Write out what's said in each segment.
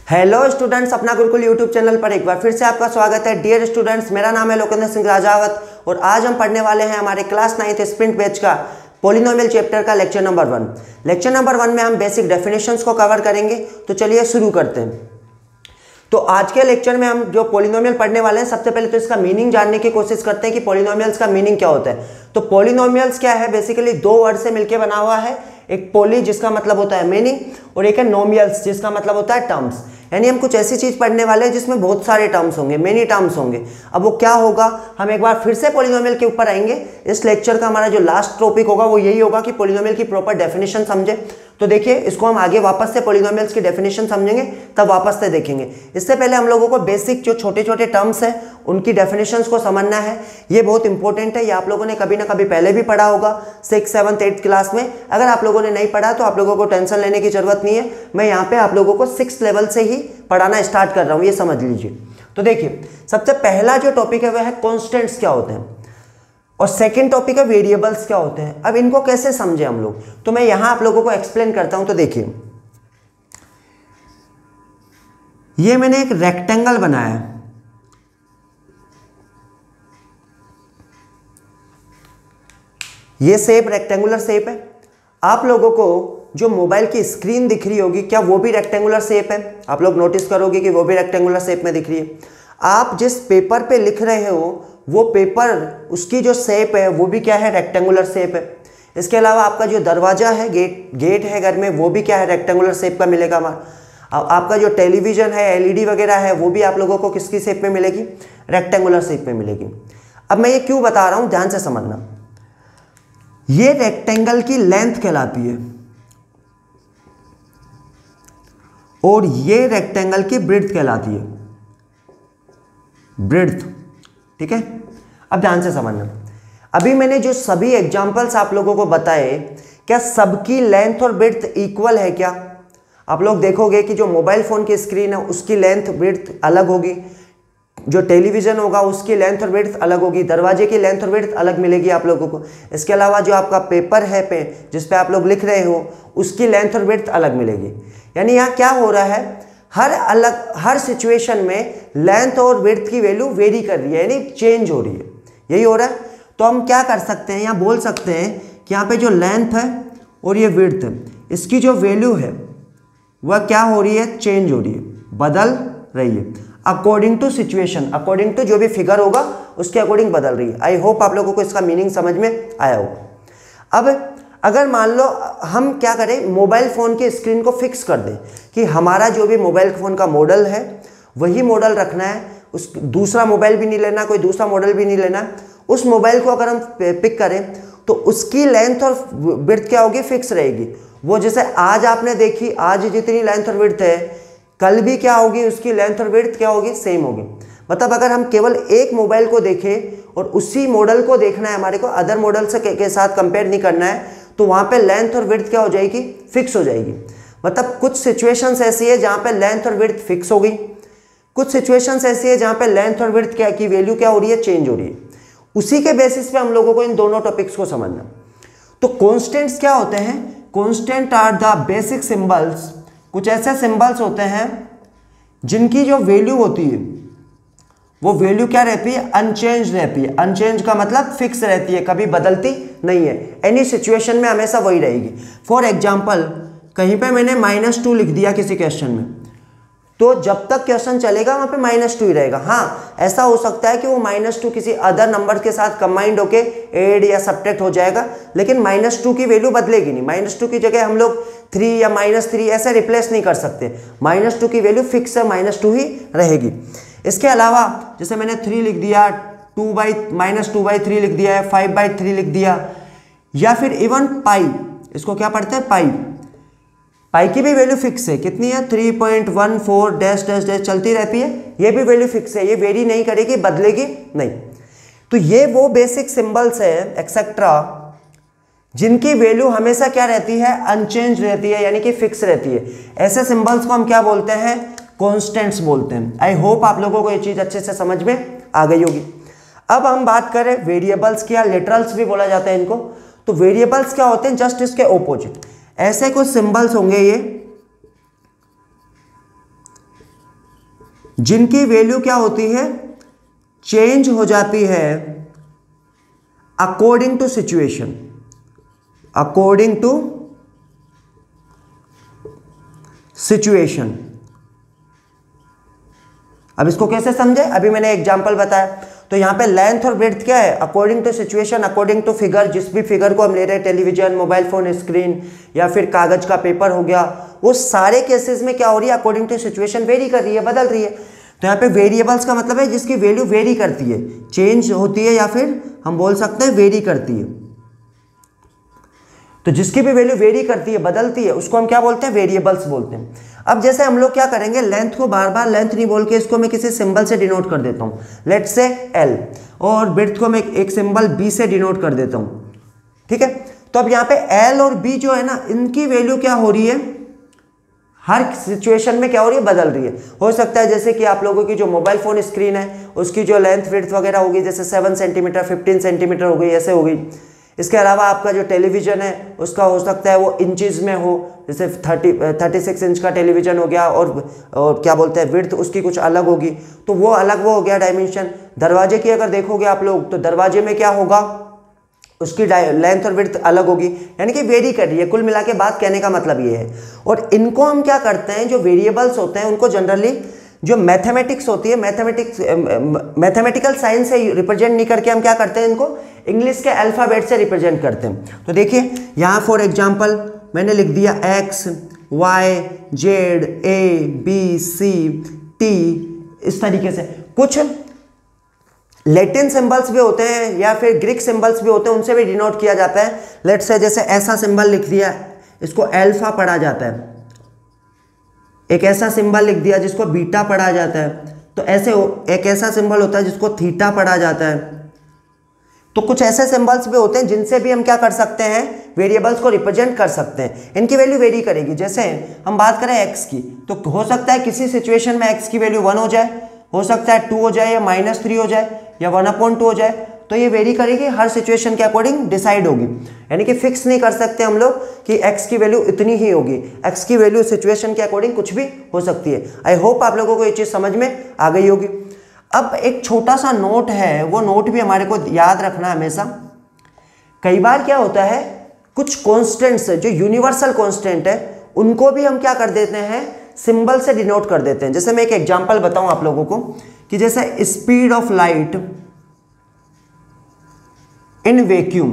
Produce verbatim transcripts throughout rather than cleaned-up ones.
Hello students, अपना Gurukul YouTube channel पर एक बार फिर से आपका स्वागत है। डियर स्टूडेंट्स, मेरा नाम है लोकेंद्र सिंह राजावत और आज हम पढ़ने वाले हैं हमारे क्लास नाइन्थ स्प्रिंट बैच का पॉलिनोमियल चैप्टर का lecture number one. Lecture number one में हम बेसिक डेफिनेशंस को कवर करेंगे। तो चलिए शुरू करते हैं। तो आज के लेक्चर में हम जो पॉलिनोमियल पढ़ने वाले हैं, सबसे पहले तो इसका मीनिंग जानने की कोशिश करते हैं कि पॉलिनोमियल्स का मीनिंग क्या होता है। तो पॉलिनोमियल्स क्या है, बेसिकली दो वर्ड से मिलकर बना हुआ है। एक पॉली जिसका मतलब होता है मीनिंग और एक है नोमियल्स जिसका मतलब होता है टर्म्स। यानी हम कुछ ऐसी चीज पढ़ने वाले हैं जिसमें बहुत सारे टर्म्स होंगे, मेनी टर्म्स होंगे। अब वो क्या होगा, हम एक बार फिर से पॉलिनोमियल के ऊपर आएंगे। इस लेक्चर का हमारा जो लास्ट टॉपिक होगा वो यही होगा कि पॉलिनोमियल की प्रॉपर डेफिनेशन समझे। तो देखिए, इसको हम आगे वापस से पॉलिनोमियल्स की डेफिनेशन समझेंगे, तब वापस से देखेंगे। इससे पहले हम लोगों को बेसिक जो छोटे छोटे टर्म्स हैं उनकी डेफिनेशंस को समझना है। ये बहुत इंपॉर्टेंट है। ये आप लोगों ने कभी ना कभी पहले भी पढ़ा होगा, सिक्स सेवन्थ एट्थ क्लास में। अगर आप लोगों ने नहीं पढ़ा तो आप लोगों को टेंशन लेने की जरूरत नहीं है। मैं यहाँ पे आप लोगों को सिक्स लेवल से ही पढ़ाना स्टार्ट कर रहा हूँ, ये समझ लीजिए। तो देखिए, सबसे पहला जो टॉपिक है वह है कॉन्स्टेंट्स क्या होते हैं, और सेकंड टॉपिक है वेरिएबल्स क्या होते हैं। अब इनको कैसे समझे हम लोग, तो मैं यहां आप लोगों को एक्सप्लेन करता हूं। तो देखिए, ये मैंने एक रेक्टेंगल बनाया है। ये शेप रेक्टेंगुलर शेप है। आप लोगों को जो मोबाइल की स्क्रीन दिख रही होगी, क्या वो भी रेक्टेंगुलर शेप है? आप लोग नोटिस करोगे कि वो भी रेक्टेंगुलर शेप में दिख रही है। आप जिस पेपर पे लिख रहे हो वो पेपर, उसकी जो शेप है वो भी क्या है, रेक्टेंगुलर शेप है। इसके अलावा आपका जो दरवाजा है, गेट गेट है घर में, वो भी क्या है, रेक्टेंगुलर शेप का मिलेगा। अब आपका जो टेलीविजन है, एलईडी वगैरह है, वो भी आप लोगों को किसकी शेप में मिलेगी, रेक्टेंगुलर शेप में मिलेगी। अब मैं ये क्यों बता रहा हूं, ध्यान से समझना। ये रेक्टेंगल की लेंथ कहलाती है और ये रेक्टेंगल की ब्रेड्थ कहलाती है, ब्रेड्थ। ठीक है, अब ध्यान से समझना। अभी मैंने जो सभी एग्जांपल्स आप लोगों को बताए, क्या सबकी लेंथ और ब्रेड्थ इक्वल है क्या? आप लोग देखोगे कि जो मोबाइल फोन की स्क्रीन है उसकी लेंथ ब्रेड्थ अलग होगी, जो टेलीविजन होगा उसकी लेंथ और ब्रेड्थ अलग होगी, दरवाजे की लेंथ और ब्रेड्थ अलग मिलेगी आप लोगों को। इसके अलावा जो आपका पेपर है पे जिस पे आप लोग लिख रहे हो, उसकी लेंथ और ब्रेड्थ अलग मिलेगी। यानी यहाँ क्या हो रहा है, हर अलग हर सिचुएशन में लेंथ और विड्थ की वैल्यू वेरी कर रही है, यानी चेंज हो रही है। यही हो रहा है। तो हम क्या कर सकते हैं, यहाँ बोल सकते हैं कि यहाँ पे जो लेंथ है और ये विड्थ है, इसकी जो वैल्यू है वह क्या हो रही है, चेंज हो रही है, बदल रही है according to situation. According to जो भी फिगर होगा उसके अकॉर्डिंग बदल रही है। आई होप आप लोगों को इसका मीनिंग समझ में आया होगा। अब अगर मान लो हम क्या करें, मोबाइल फ़ोन की स्क्रीन को फिक्स कर दें कि हमारा जो भी मोबाइल फ़ोन का मॉडल है वही मॉडल रखना है, उस दूसरा मोबाइल भी नहीं लेना, कोई दूसरा मॉडल भी नहीं लेना। उस मोबाइल को अगर हम पिक करें तो उसकी लेंथ और विड्थ क्या होगी, फिक्स रहेगी। वो जैसे आज आपने देखी, आज जितनी लेंथ और विड्थ है, कल भी क्या होगी, उसकी लेंथ और विड्थ क्या होगी, सेम होगी। मतलब अगर हम केवल एक मोबाइल को देखें और उसी मॉडल को देखना है हमारे को, अदर मॉडल से के, के साथ कंपेयर नहीं करना है, तो वहां पे लेंथ और विड्थ क्या हो जाएगी, फिक्स हो जाएगी। मतलब कुछ सिचुएशंस ऐसी है जहां पे लेंथ और विड्थ फिक्स हो गई, कुछ सिचुएशंस ऐसी है जहां पे लेंथ और विड्थ क्या की वैल्यू क्या हो रही है, चेंज हो रही है। उसी के बेसिस पे हम लोगों को इन दोनों टॉपिक्स को समझना। तो कॉन्स्टेंट्स क्या होते हैं, constant are the basic symbols. कुछ ऐसे सिंबल्स होते हैं जिनकी जो वैल्यू होती है वो वैल्यू क्या रहती है, अनचेंज रहती है। अनचेंज का मतलब फिक्स रहती है, कभी बदलती नहीं है। एनी सिचुएशन में हमेशा वही रहेगी। फॉर एग्जाम्पल, कहीं पे मैंने माइनस टू लिख दिया किसी क्वेश्चन में, तो जब तक क्वेश्चन चलेगा वहां पे माइनस टू ही रहेगा। हाँ, ऐसा हो सकता है कि वो माइनस टू किसी अदर नंबर के साथ कंबाइंड होके एड या सब्ट्रैक्ट हो जाएगा, लेकिन माइनस टू की वैल्यू बदलेगी नहीं। माइनस टू की जगह हम लोग थ्री या माइनस थ्री ऐसे रिप्लेस नहीं कर सकते। माइनस टू की वैल्यू फिक्स है, माइनस टू ही रहेगी। इसके अलावा जैसे मैंने थ्री लिख दिया, two by minus two by three लिख दिया है, फाइव बाई थ्री लिख दिया, या फिर इवन पाई, इसको क्या पढ़ते हैं, पाई। पाई की भी वैल्यू फिक्स है, कितनी है, three point one four dash dash dash चलती रहती है। ये भी वैल्यू फिक्स है, ये वेरी नहीं करेगी, बदलेगी नहीं। तो ये वो बेसिक सिंबल्स है एक्सेट्रा जिनकी वैल्यू हमेशा क्या रहती है, अनचेंज रहती है, यानी कि फिक्स रहती है। ऐसे सिंबल्स को हम क्या बोलते हैं, कॉन्स्टेंट्स बोलते हैं। आई होप आप लोगों को ये चीज अच्छे से समझ में आ गई होगी। अब हम बात करें वेरिएबल्स की, या लिटरल्स भी बोला जाता है इनको। तो वेरिएबल्स क्या होते हैं, जस्ट इसके ऑपोजिट। ऐसे कुछ सिंबल्स होंगे, ये जिनकी वैल्यू क्या होती है, चेंज हो जाती है according to situation, according to situation. अब इसको कैसे समझे, अभी मैंने एग्जांपल बताया, तो यहां पे लेंथ और ब्रेड्थ क्या है, according to situation, according to figure. जिस भी फिगर को हम ले रहे हैं, टेलीविजन, मोबाइल फोन स्क्रीन या फिर कागज का पेपर हो गया, वो सारे केसेस में क्या हो रही है, अकॉर्डिंग टू सिचुएशन वेरी कर रही है, बदल रही है। तो यहाँ पे वेरिएबल्स का मतलब है जिसकी वैल्यू वेरी करती है, चेंज होती है, या फिर हम बोल सकते हैं वेरी करती है। तो जिसकी भी वैल्यू वेरी करती है, बदलती है, उसको हम क्या बोलते हैं, वेरिएबल्स बोलते हैं। अब जैसे हम लोग क्या करेंगे, लेंथ को बार बार लेंथ नहीं बोल के इसको मैं किसी सिंबल से डिनोट कर देता हूं, लेट से एल, और ब्रेड्थ को मैं एक सिंबल बी से डिनोट कर देता हूं, ठीक है। तो अब यहाँ पे एल और बी जो है ना, इनकी वैल्यू क्या हो रही है, हर सिचुएशन में क्या हो रही है, बदल रही है। हो सकता है जैसे कि आप लोगों की जो मोबाइल फोन स्क्रीन है, उसकी जो लेंथ विड्थ वगैरह होगी, जैसे सेवन सेंटीमीटर फिफ्टीन सेंटीमीटर हो गई, ऐसे हो गई। इसके अलावा आपका जो टेलीविजन है, उसका हो सकता है वो इंचेस में हो, जैसे थर्टी थर्टी सिक्स इंच का टेलीविजन हो गया, और और क्या बोलते हैं, विड्थ उसकी कुछ अलग होगी, तो वो अलग वो हो गया डायमेंशन। दरवाजे की अगर देखोगे आप लोग, तो दरवाजे में क्या होगा, उसकी लेंथ और विड्थ अलग होगी, यानी कि वेरी कर रही है। कुल मिला के बात कहने का मतलब ये है। और इनको हम क्या करते हैं, जो वेरिएबल्स होते हैं उनको जनरली जो मैथमेटिक्स होती है, मैथमेटिक्स मैथमेटिकल साइंस से रिप्रेजेंट नहीं करके हम क्या करते हैं, इनको इंग्लिश के अल्फ़ाबेट से रिप्रेजेंट करते हैं। तो देखिए यहाँ फॉर एग्जांपल मैंने लिख दिया x y z a b c t, इस तरीके से। कुछ लैटिन सिंबल्स भी होते हैं या फिर ग्रीक सिंबल्स भी होते हैं, उनसे भी डिनोट किया जाता है। लेट्स से जैसे ऐसा सिंबल लिख दिया, इसको अल्फा पढ़ा जाता है। एक ऐसा सिंबल लिख दिया जिसको बीटा पढ़ा जाता है। तो ऐसे एक ऐसा सिंबल होता है जिसको थीटा पढ़ा जाता है। तो कुछ ऐसे सिंबल्स भी होते हैं जिनसे भी हम क्या कर सकते हैं, वेरिएबल्स को रिप्रेजेंट कर सकते हैं। इनकी वैल्यू वेरी करेगी। जैसे हम बात करें एक्स की, तो हो सकता है किसी सिचुएशन में एक्स की वैल्यू वन हो जाए, हो सकता है टू हो जाए, या माइनस थ्री हो जाए, या वन अपॉइंट टू हो जाए। तो ये वेरी करेगी, हर सिचुएशन के अकॉर्डिंग डिसाइड होगी। यानी कि फिक्स नहीं कर सकते हम लोग कि x की वैल्यू इतनी ही होगी। x की वैल्यू सिचुएशन के अकॉर्डिंग कुछ भी हो सकती है। आई होप आप लोगों को ये चीज़ समझ में आ गई होगी। अब एक छोटा सा नोट है, वो नोट भी हमारे को याद रखना हमेशा। कई बार क्या होता है, कुछ कॉन्स्टेंट्स जो यूनिवर्सल कॉन्स्टेंट है, उनको भी हम क्या कर देते हैं, सिंबल से डिनोट कर देते हैं। जैसे मैं एक एग्जाम्पल बताऊं आप लोगों को, कि जैसे speed of light in vacuum.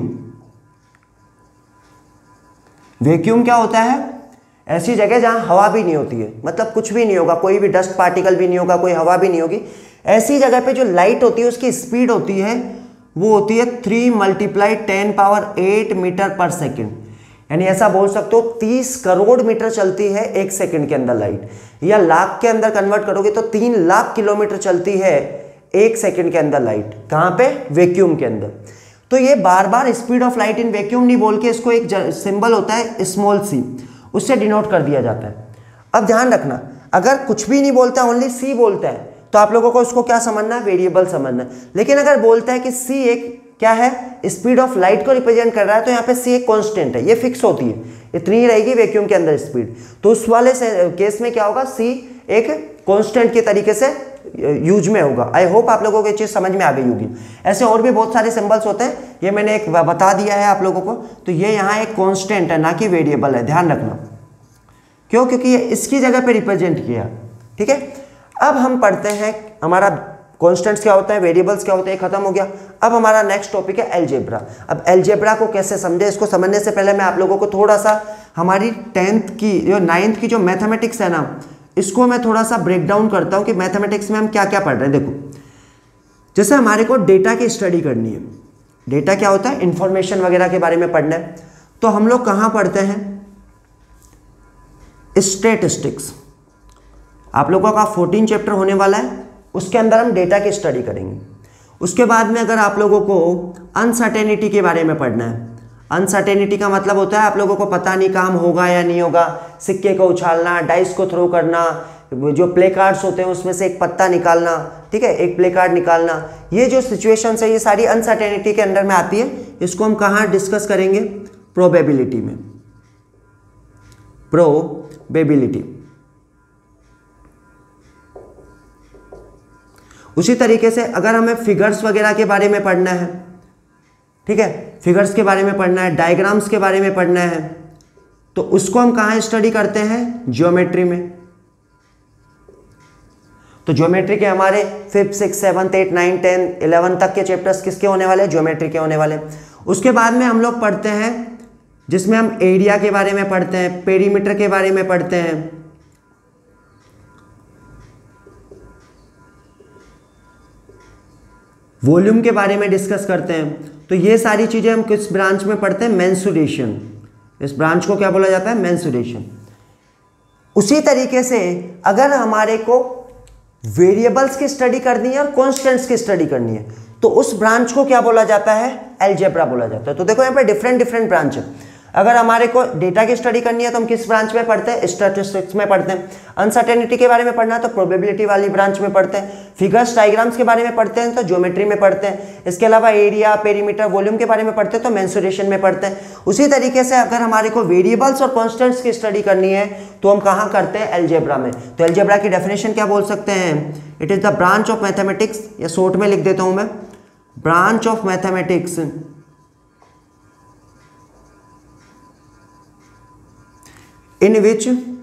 Vacuum क्या होता है, ऐसी जगह जहां हवा भी नहीं होती है, मतलब कुछ भी नहीं होगा, कोई भी डस्ट पार्टिकल भी नहीं होगा, कोई हवा भी नहीं होगी। ऐसी जगह पे जो लाइट होती है उसकी स्पीड होती है, वो होती है three multiply ten power eight meter per second. यानी ऐसा बोल सकते हो तीस करोड़ मीटर चलती है एक सेकंड के अंदर लाइट, या लाख के अंदर कन्वर्ट करोगे तो तीन लाख किलोमीटर चलती है एक सेकंड के अंदर लाइट। कहां पे, वैक्यूम के अंदर। तो ये बार बार speed of light in vacuum नहीं बोल के इसको एक सिंबल होता है स्मॉल सी, उससे डिनोट कर दिया जाता है। अब ध्यान रखना, अगर कुछ भी नहीं बोलता, ओनली सी बोलता है, तो आप लोगों को उसको क्या समझना है, वेरिएबल समझना है। लेकिन अगर बोलता है कि सी एक क्या है, स्पीड ऑफ लाइट को रिप्रेजेंट कर रहा है, तो यहाँ पे सी एक कांस्टेंट है, ये फिक्स होती है, इतनी ही रहेगी वैक्यूम के अंदर स्पीड। तो उस वाले केस में क्या होगा, सी एक कांस्टेंट के तरीके से यूज में होगा। आई होप आप लोगों को ये चीज समझ में आ गई होगी। ऐसे और भी बहुत सारे सिंबल्स होते हैं, ये मैंने एक बता दिया है आप लोगों को। तो ये यहाँ एक कांस्टेंट है, ना कि वेरिएबल है, ध्यान रखना। क्यों, क्योंकि ये इसकी जगह पे रिप्रेजेंट किया, ठीक है। अब हम पढ़ते हैं हमारा कॉन्स्टेंट्स क्या होता है, वेरिएबल्स क्या होते हैं, खत्म हो गया। अब हमारा नेक्स्ट टॉपिक है अलजेब्रा। अब अलजेब्रा को कैसे समझे, इसको समझने से पहले मैं आप लोगों को थोड़ा सा हमारी टेंथ की जो नाइन्थ की जो मैथमेटिक्स है ना, इसको मैं थोड़ा सा ब्रेक डाउन करता हूँ कि मैथमेटिक्स में हम क्या क्या पढ़ रहे हैं। देखो, जैसे हमारे को डेटा की स्टडी करनी है, डेटा क्या होता है, इंफॉर्मेशन वगैरह के बारे में पढ़ना है, तो हम लोग कहाँ पढ़ते हैं, स्टैटिस्टिक्स। आप लोगों का फोर्टीन चैप्टर होने वाला है, उसके अंदर हम डेटा की स्टडी करेंगे। उसके बाद में अगर आप लोगों को अनसर्टेनिटी के बारे में पढ़ना है, अनसर्टेनिटी का मतलब होता है आप लोगों को पता नहीं काम होगा या नहीं होगा, सिक्के को उछालना, डाइस को थ्रो करना, जो प्ले कार्ड्स होते हैं उसमें से एक पत्ता निकालना, ठीक है, एक प्ले कार्ड निकालना, ये जो सिचुएशंस है ये सारी अनसर्टेनिटी के अंदर में आती है। इसको हम कहाँ डिस्कस करेंगे, प्रोबेबिलिटी में, प्रोबेबिलिटी। उसी तरीके से अगर हमें फिगर्स वगैरह के बारे में पढ़ना है, ठीक है, फिगर्स के बारे में पढ़ना है, डायग्राम्स के बारे में पढ़ना है, तो उसको हम कहाँ स्टडी करते हैं? ज्योमेट्री में। तो ज्योमेट्री के हमारे fifth six seventh eight nine ten eleven तक के चैप्टर्स किसके होने वाले? ज्योमेट्री के होने वाले। उसके बाद में हम लोग पढ़ते हैं जिसमें हम एरिया के बारे में पढ़ते हैं, पेरीमीटर के बारे में पढ़ते हैं, वॉल्यूम के बारे में डिस्कस करते हैं। तो ये सारी चीजें हम किस ब्रांच में पढ़ते हैं? मेंसुरेशन। इस ब्रांच को क्या बोला जाता है? मेंसुरेशन। उसी तरीके से अगर हमारे को वेरिएबल्स की स्टडी करनी है और कॉन्स्टेंट्स की स्टडी करनी है तो उस ब्रांच को क्या बोला जाता है? अलजेब्रा बोला जाता है। तो देखो यहाँ पे डिफरेंट डिफरेंट ब्रांच है। अगर हमारे को डेटा की स्टडी करनी है तो हम किस ब्रांच में पढ़ते हैं? स्टैटिस्टिक्स में पढ़ते हैं। अनसर्टेनिटी के बारे में पढ़ना है तो प्रोबेबिलिटी वाली ब्रांच में पढ़ते हैं। फिगर्स डायग्राम्स के बारे में पढ़ते हैं तो ज्योमेट्री में पढ़ते हैं। इसके अलावा एरिया, पेरीमीटर, वॉल्यूम के बारे में पढ़ते हैं तो मेंसुरेशन में पढ़ते हैं। उसी तरीके से अगर हमारे को वेरिएबल्स और कॉन्स्टेंट्स की स्टडी करनी है तो हम कहाँ करते हैं? अलजेब्रा में। तो अलजेब्रा की डेफिनेशन क्या बोल सकते हैं? It is the branch of mathematics, या शॉर्ट में लिख देता हूं मैं, branch of mathematics in which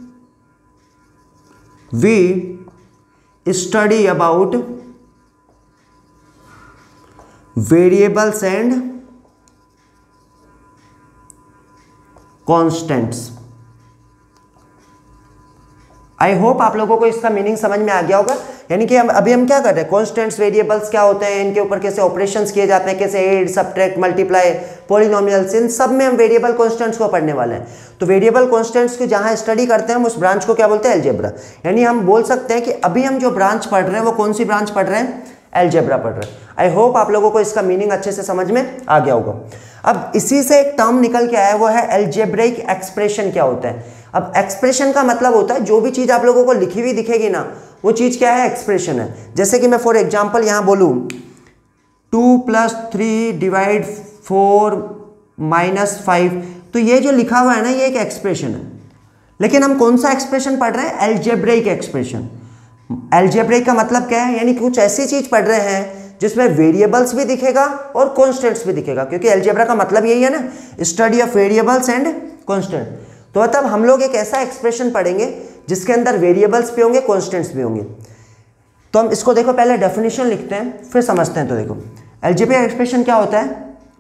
we study about variables and constants। I hope आप लोगों को इसका मीनिंग समझ में आ गया होगा। यानी कि हम अभी हम क्या कर रहे हैं? कॉन्स्टेंट्स, वेरिएबल्स क्या होते हैं, इनके ऊपर कैसे ऑपरेशंस किए जाते हैं, कैसे ऐड, सब्ट्रैक्ट, मल्टीप्लाई, पॉलिनोमियल्स, इन सब में हम वेरिएबल कॉन्स्टेंट्स को पढ़ने वाले हैं। तो वेरिएबल कॉन्स्टेंट्स की जहां स्टडी करते हैं हम उस ब्रांच को क्या बोलते हैं? अलजेब्रा। यानी हम बोल सकते हैं कि अभी हम जो ब्रांच पढ़ रहे हैं वो कौन सी ब्रांच पढ़ रहे हैं? अलजेब्रा पढ़ रहे हैं। आई होप आप लोगों को इसका मीनिंग अच्छे से समझ में आ गया होगा। अब इसी से एक टर्म निकल के आया, वो है अलजेब्रिक एक्सप्रेशन। क्या होता है? अब एक्सप्रेशन का मतलब होता है जो भी चीज आप लोगों को लिखी हुई दिखेगी ना वो चीज क्या है? एक्सप्रेशन है। जैसे कि मैं फॉर एग्जांपल यहां बोलूं two plus three divide four minus five, तो ये जो लिखा हुआ है ना ये एक एक्सप्रेशन है। लेकिन हम कौन सा एक्सप्रेशन पढ़ रहे हैं? Algebraic expression. अलजेब्रिक का मतलब क्या है? यानी कुछ ऐसी चीज पढ़ रहे हैं जिसमें वेरिएबल्स भी दिखेगा और कॉन्स्टेंट्स भी दिखेगा, क्योंकि अलजेब्रा का मतलब यही है ना, study of variables and constant. तो मतलब हम लोग एक ऐसा एक्सप्रेशन पढ़ेंगे जिसके अंदर वेरिएबल्स भी होंगे, कॉन्स्टेंट्स भी होंगे। तो हम इसको देखो पहले डेफिनेशन लिखते हैं फिर समझते हैं। तो देखो अलजेब्रिक एक्सप्रेशन क्या होता है?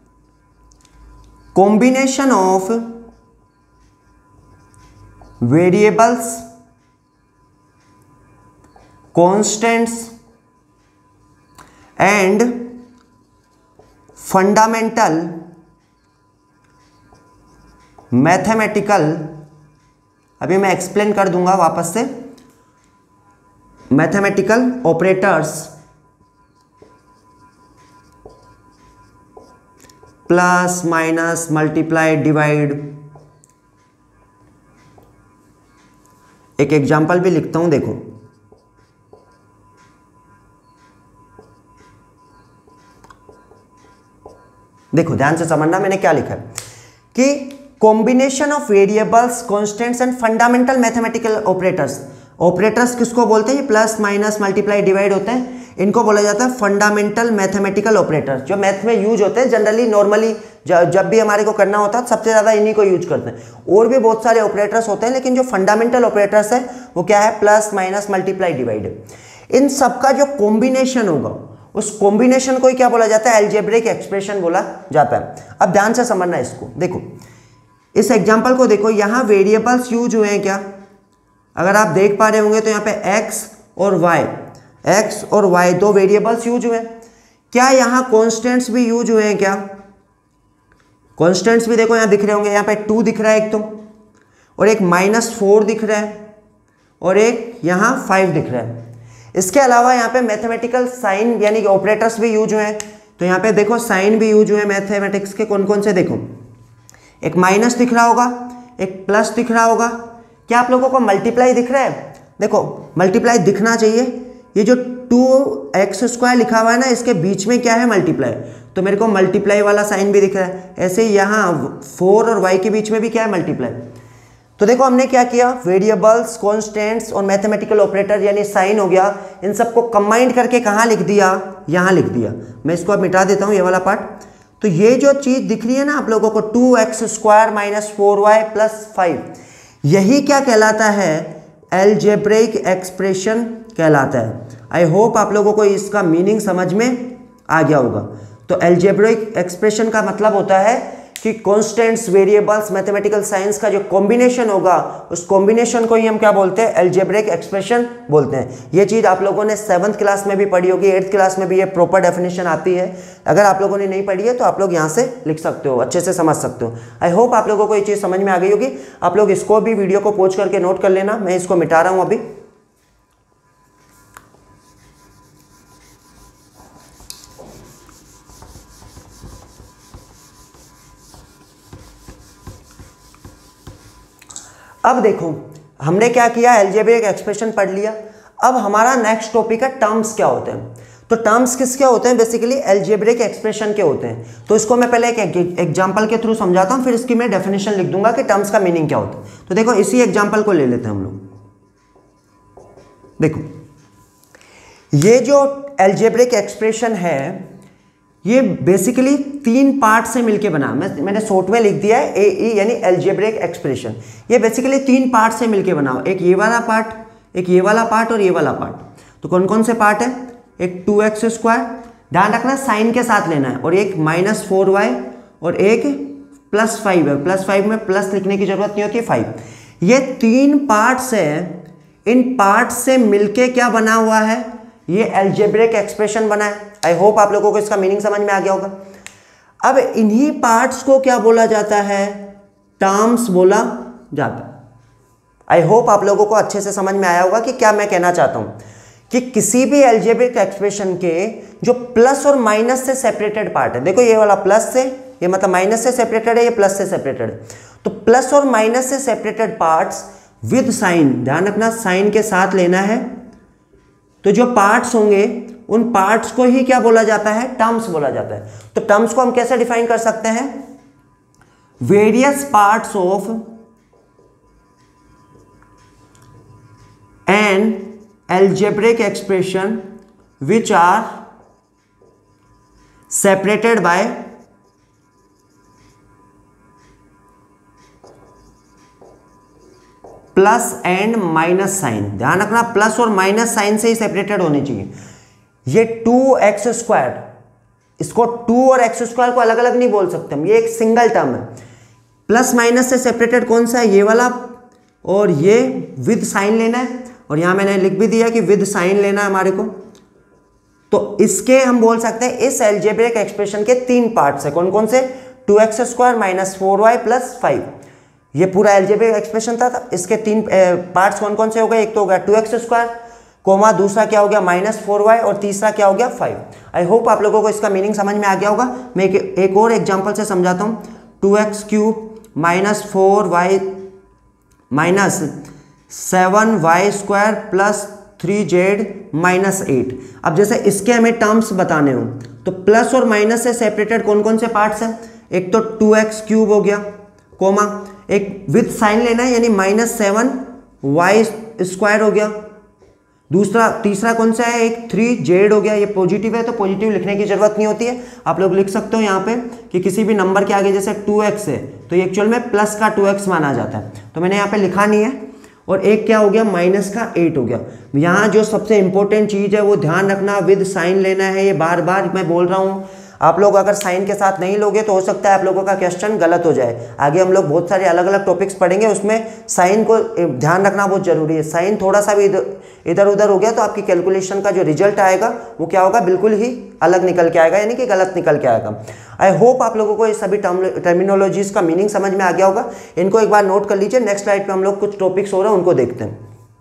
Combination of variables, constants and fundamental mathematical, अभी मैं एक्सप्लेन कर दूंगा वापस से, mathematical operators plus minus multiply divide. एक एग्जांपल भी लिखता हूं, देखो देखो ध्यान से समझना मैंने क्या लिखा है कि combination of variables, constants and fundamental mathematical operators. Operators किसको बोलते हैं? प्लस माइनस मल्टीप्लाई डिवाइड होते हैं, इनको बोला जाता है फंडामेंटल मैथमेटिकल ऑपरेटर्स, जो मैथ में यूज होते हैं जनरली, नॉर्मली जब भी हमारे को करना होता है सबसे ज़्यादा इन्हीं को यूज करते हैं। और भी बहुत सारे ऑपरेटर्स होते हैं लेकिन जो फंडामेंटल ऑपरेटर्स है वो क्या है? Plus minus multiply divide. इन सबका जो कॉम्बिनेशन होगा उस कॉम्बिनेशन को ही क्या बोला जाता है? अलजेब्रिक एक्सप्रेशन बोला जाता है। अब ध्यान से समझना इसको, देखो इस एग्जांपल को देखो, यहां वेरिएबल्स यूज हुए हैं क्या? अगर आप देख पा रहे होंगे तो यहां पे x और y, x और y दो वेरिएबल्स यूज हुए हैं। क्या यहां कॉन्स्टेंट्स भी यूज हुए हैं क्या? कॉन्स्टेंट्स भी देखो यहां दिख रहे होंगे, यहां पे टू दिख रहा है एक तो, और एक माइनस फोर दिख रहा है, और एक यहां फाइव दिख रहा है। इसके अलावा यहाँ पे मैथमेटिकल साइन यानी कि ऑपरेटर्स भी यूज हुए हैं। तो यहाँ पे देखो साइन भी यूज हुए मैथमेटिक्स के, कौन कौन से? देखो एक माइनस दिख रहा होगा, एक प्लस दिख रहा होगा। क्या आप लोगों को मल्टीप्लाई दिख रहा है? देखो मल्टीप्लाई दिखना चाहिए। ये जो टू एक्स स्क्वायर लिखा हुआ है ना इसके बीच में क्या है? मल्टीप्लाई। तो मेरे को मल्टीप्लाई वाला साइन भी दिख रहा है। ऐसे ही यहाँ फोर और वाई के बीच में भी क्या है? मल्टीप्लाई। तो देखो हमने क्या किया, वेरिएबल्स, कॉन्स्टेंट्स और मैथमेटिकल ऑपरेटर यानी साइन हो गया, इन सबको कंबाइंड करके कहाँ लिख दिया, यहाँ लिख दिया। मैं इसको अब मिटा देता हूँ ये वाला पार्ट। तो ये जो चीज़ दिख रही है ना आप लोगों को, two x square minus four y plus five, यही क्या कहलाता है, अलजेब्रिक एक्सप्रेशन कहलाता है। आई होप आप लोगों को इसका मीनिंग समझ में आ गया होगा। तो अलजेब्रिक एक्सप्रेशन का मतलब होता है कि कॉन्स्टेंट्स, वेरिएबल्स, मैथमेटिकल साइंस का जो कॉम्बिनेशन होगा, उस कॉम्बिनेशन को ही हम क्या बोलते हैं, अलजेब्रिक एक्सप्रेशन बोलते हैं। ये चीज़ आप लोगों ने सेवन्थ क्लास में भी पढ़ी होगी, एट्थ क्लास में भी ये प्रॉपर डेफिनेशन आती है। अगर आप लोगों ने नहीं पढ़ी है तो आप लोग यहाँ से लिख सकते हो, अच्छे से समझ सकते हो। आई होप आप लोगों को ये चीज़ समझ में आ गई होगी। आप लोग इसको भी वीडियो को पॉज करके नोट कर लेना, मैं इसको मिटा रहा हूँ अभी। अब देखो हमने क्या किया, अलजेब्रिक एक्सप्रेशन पढ़ लिया। अब हमारा नेक्स्ट टॉपिक है टर्म्स क्या होते हैं। तो टर्म्स किसके होते हैं, बेसिकली अलजेब्रिक एक्सप्रेशन के होते हैं। तो इसको मैं पहले एक एग्जांपल के थ्रू समझाता हूं, फिर इसकी मैं डेफिनेशन लिख दूंगा कि टर्म्स का मीनिंग क्या होता है। तो देखो इसी एग्जांपल को ले लेते हैं हम लोग। देखो ये जो अलजेब्रिक एक्सप्रेशन है ये बेसिकली तीन पार्ट से मिलके बना, मैं मैंने शॉर्ट में लिख दिया है ए ई यानी अलजेब्रिक एक्सप्रेशन। ये बेसिकली तीन पार्ट से मिलके बना, एक ये वाला पार्ट, एक ये वाला पार्ट और ये वाला पार्ट। तो कौन कौन से पार्ट है, एक टू एक्स स्क्वायर, ध्यान रखना साइन के साथ लेना है, और एक माइनस फोर वाई और एक प्लस फाइव है। प्लस फाइव में प्लस लिखने की जरूरत नहीं होती, फाइव। ये तीन पार्ट्स है, इन पार्ट से मिलके क्या बना हुआ है, ये अलजेब्रिक एक्सप्रेशन बना है। आई होप आप लोगों को इसका मीनिंग समझ में आ गया होगा। अब इन्हीं पार्ट्स को क्या बोला जाता है, टर्म्स बोला जाता है। आई होप आप लोगों को अच्छे से समझ में आया होगा कि क्या मैं कहना चाहता हूं, कि किसी भी अलजेब्रिक एक्सप्रेशन के जो प्लस और माइनस से सेपरेटेड पार्ट है, देखो ये वाला प्लस से, ये मतलब माइनस से सेपरेटेड है, ये प्लस से सेपरेटेड है। तो प्लस और माइनस से सेपरेटेड पार्ट्स विद साइन, ध्यान रखना साइन के साथ लेना है। तो जो पार्ट्स होंगे उन पार्ट्स को ही क्या बोला जाता है, टर्म्स बोला जाता है। तो टर्म्स को हम कैसे डिफाइन कर सकते हैं, various parts of an algebraic expression which are separated by plus and minus sign. ध्यान रखना प्लस और माइनस साइन से ही सेपरेटेड होनी चाहिए। ये टू एक्स स्क्वायर, इसको टू और एक्स स्क्वायर को अलग अलग नहीं बोल सकते हम, ये एक सिंगल टर्म है। प्लस माइनस से सेपरेटेड कौन सा है, ये वाला, और ये विद साइन लेना है, और यहां मैंने लिख भी दिया कि विद साइन लेना है हमारे को। तो इसके हम बोल सकते हैं इस अलजेब्रिक एक्सप्रेशन के तीन पार्ट्स है, कौन कौन से, two x square minus four y plus five. ये पूरा अलजेब्रिक एक्सप्रेशन था, था। इसके तीन पार्ट्स कौन कौन से हो गए, एक तो हो गया टू एक्स स्क्वायर कोमा, दूसरा क्या हो गया माइनस फोर वाई, और तीसरा क्या हो गया फाइव। आई होप आप लोगों को इसका मीनिंग समझ में आ गया होगा। मैं एक, एक और एग्जांपल से समझाता हूँ। Two x cube minus four y minus seven y square plus three z minus eight. अब जैसे इसके हमें टर्म्स बताने हो तो प्लस और माइनस से सेपरेटेड कौन कौन से पार्ट्स हैं, एक तो टू एक्स क्यूब हो गया कोमा, एक विथ साइन लेना है यानी माइनस सेवन वाई स्क्वायर हो गया, दूसरा तीसरा कौन सा है, एक थ्री जेड हो गया। ये पॉजिटिव है तो पॉजिटिव लिखने की जरूरत नहीं होती है, आप लोग लिख सकते हो यहाँ पे कि किसी भी नंबर के आगे जैसे टू एक्स है तो ये एक्चुअल में प्लस का टू एक्स माना जाता है, तो मैंने यहाँ पे लिखा नहीं है। और एक क्या हो गया माइनस का एट हो गया। यहाँ जो सबसे इंपॉर्टेंट चीज़ है वो ध्यान रखना, विद साइन लेना है। ये बार बार मैं बोल रहा हूँ, आप लोग अगर साइन के साथ नहीं लोगे तो हो सकता है आप लोगों का क्वेश्चन गलत हो जाए। आगे हम लोग बहुत सारे अलग अलग टॉपिक्स पढ़ेंगे, उसमें साइन को ध्यान रखना बहुत जरूरी है। साइन थोड़ा सा भी इधर इधर उधर हो गया तो आपकी कैलकुलेशन का जो रिजल्ट आएगा वो क्या होगा, बिल्कुल ही अलग निकल के आएगा, यानी कि गलत निकल के आएगा। आई होप आप लोगों को ये सभी टर्मिनोलॉजीज का मीनिंग समझ में आ गया होगा। इनको एक बार नोट कर लीजिए। नेक्स्ट स्लाइड पे हम लोग कुछ टॉपिक्स हो रहे हैं उनको देखते हैं।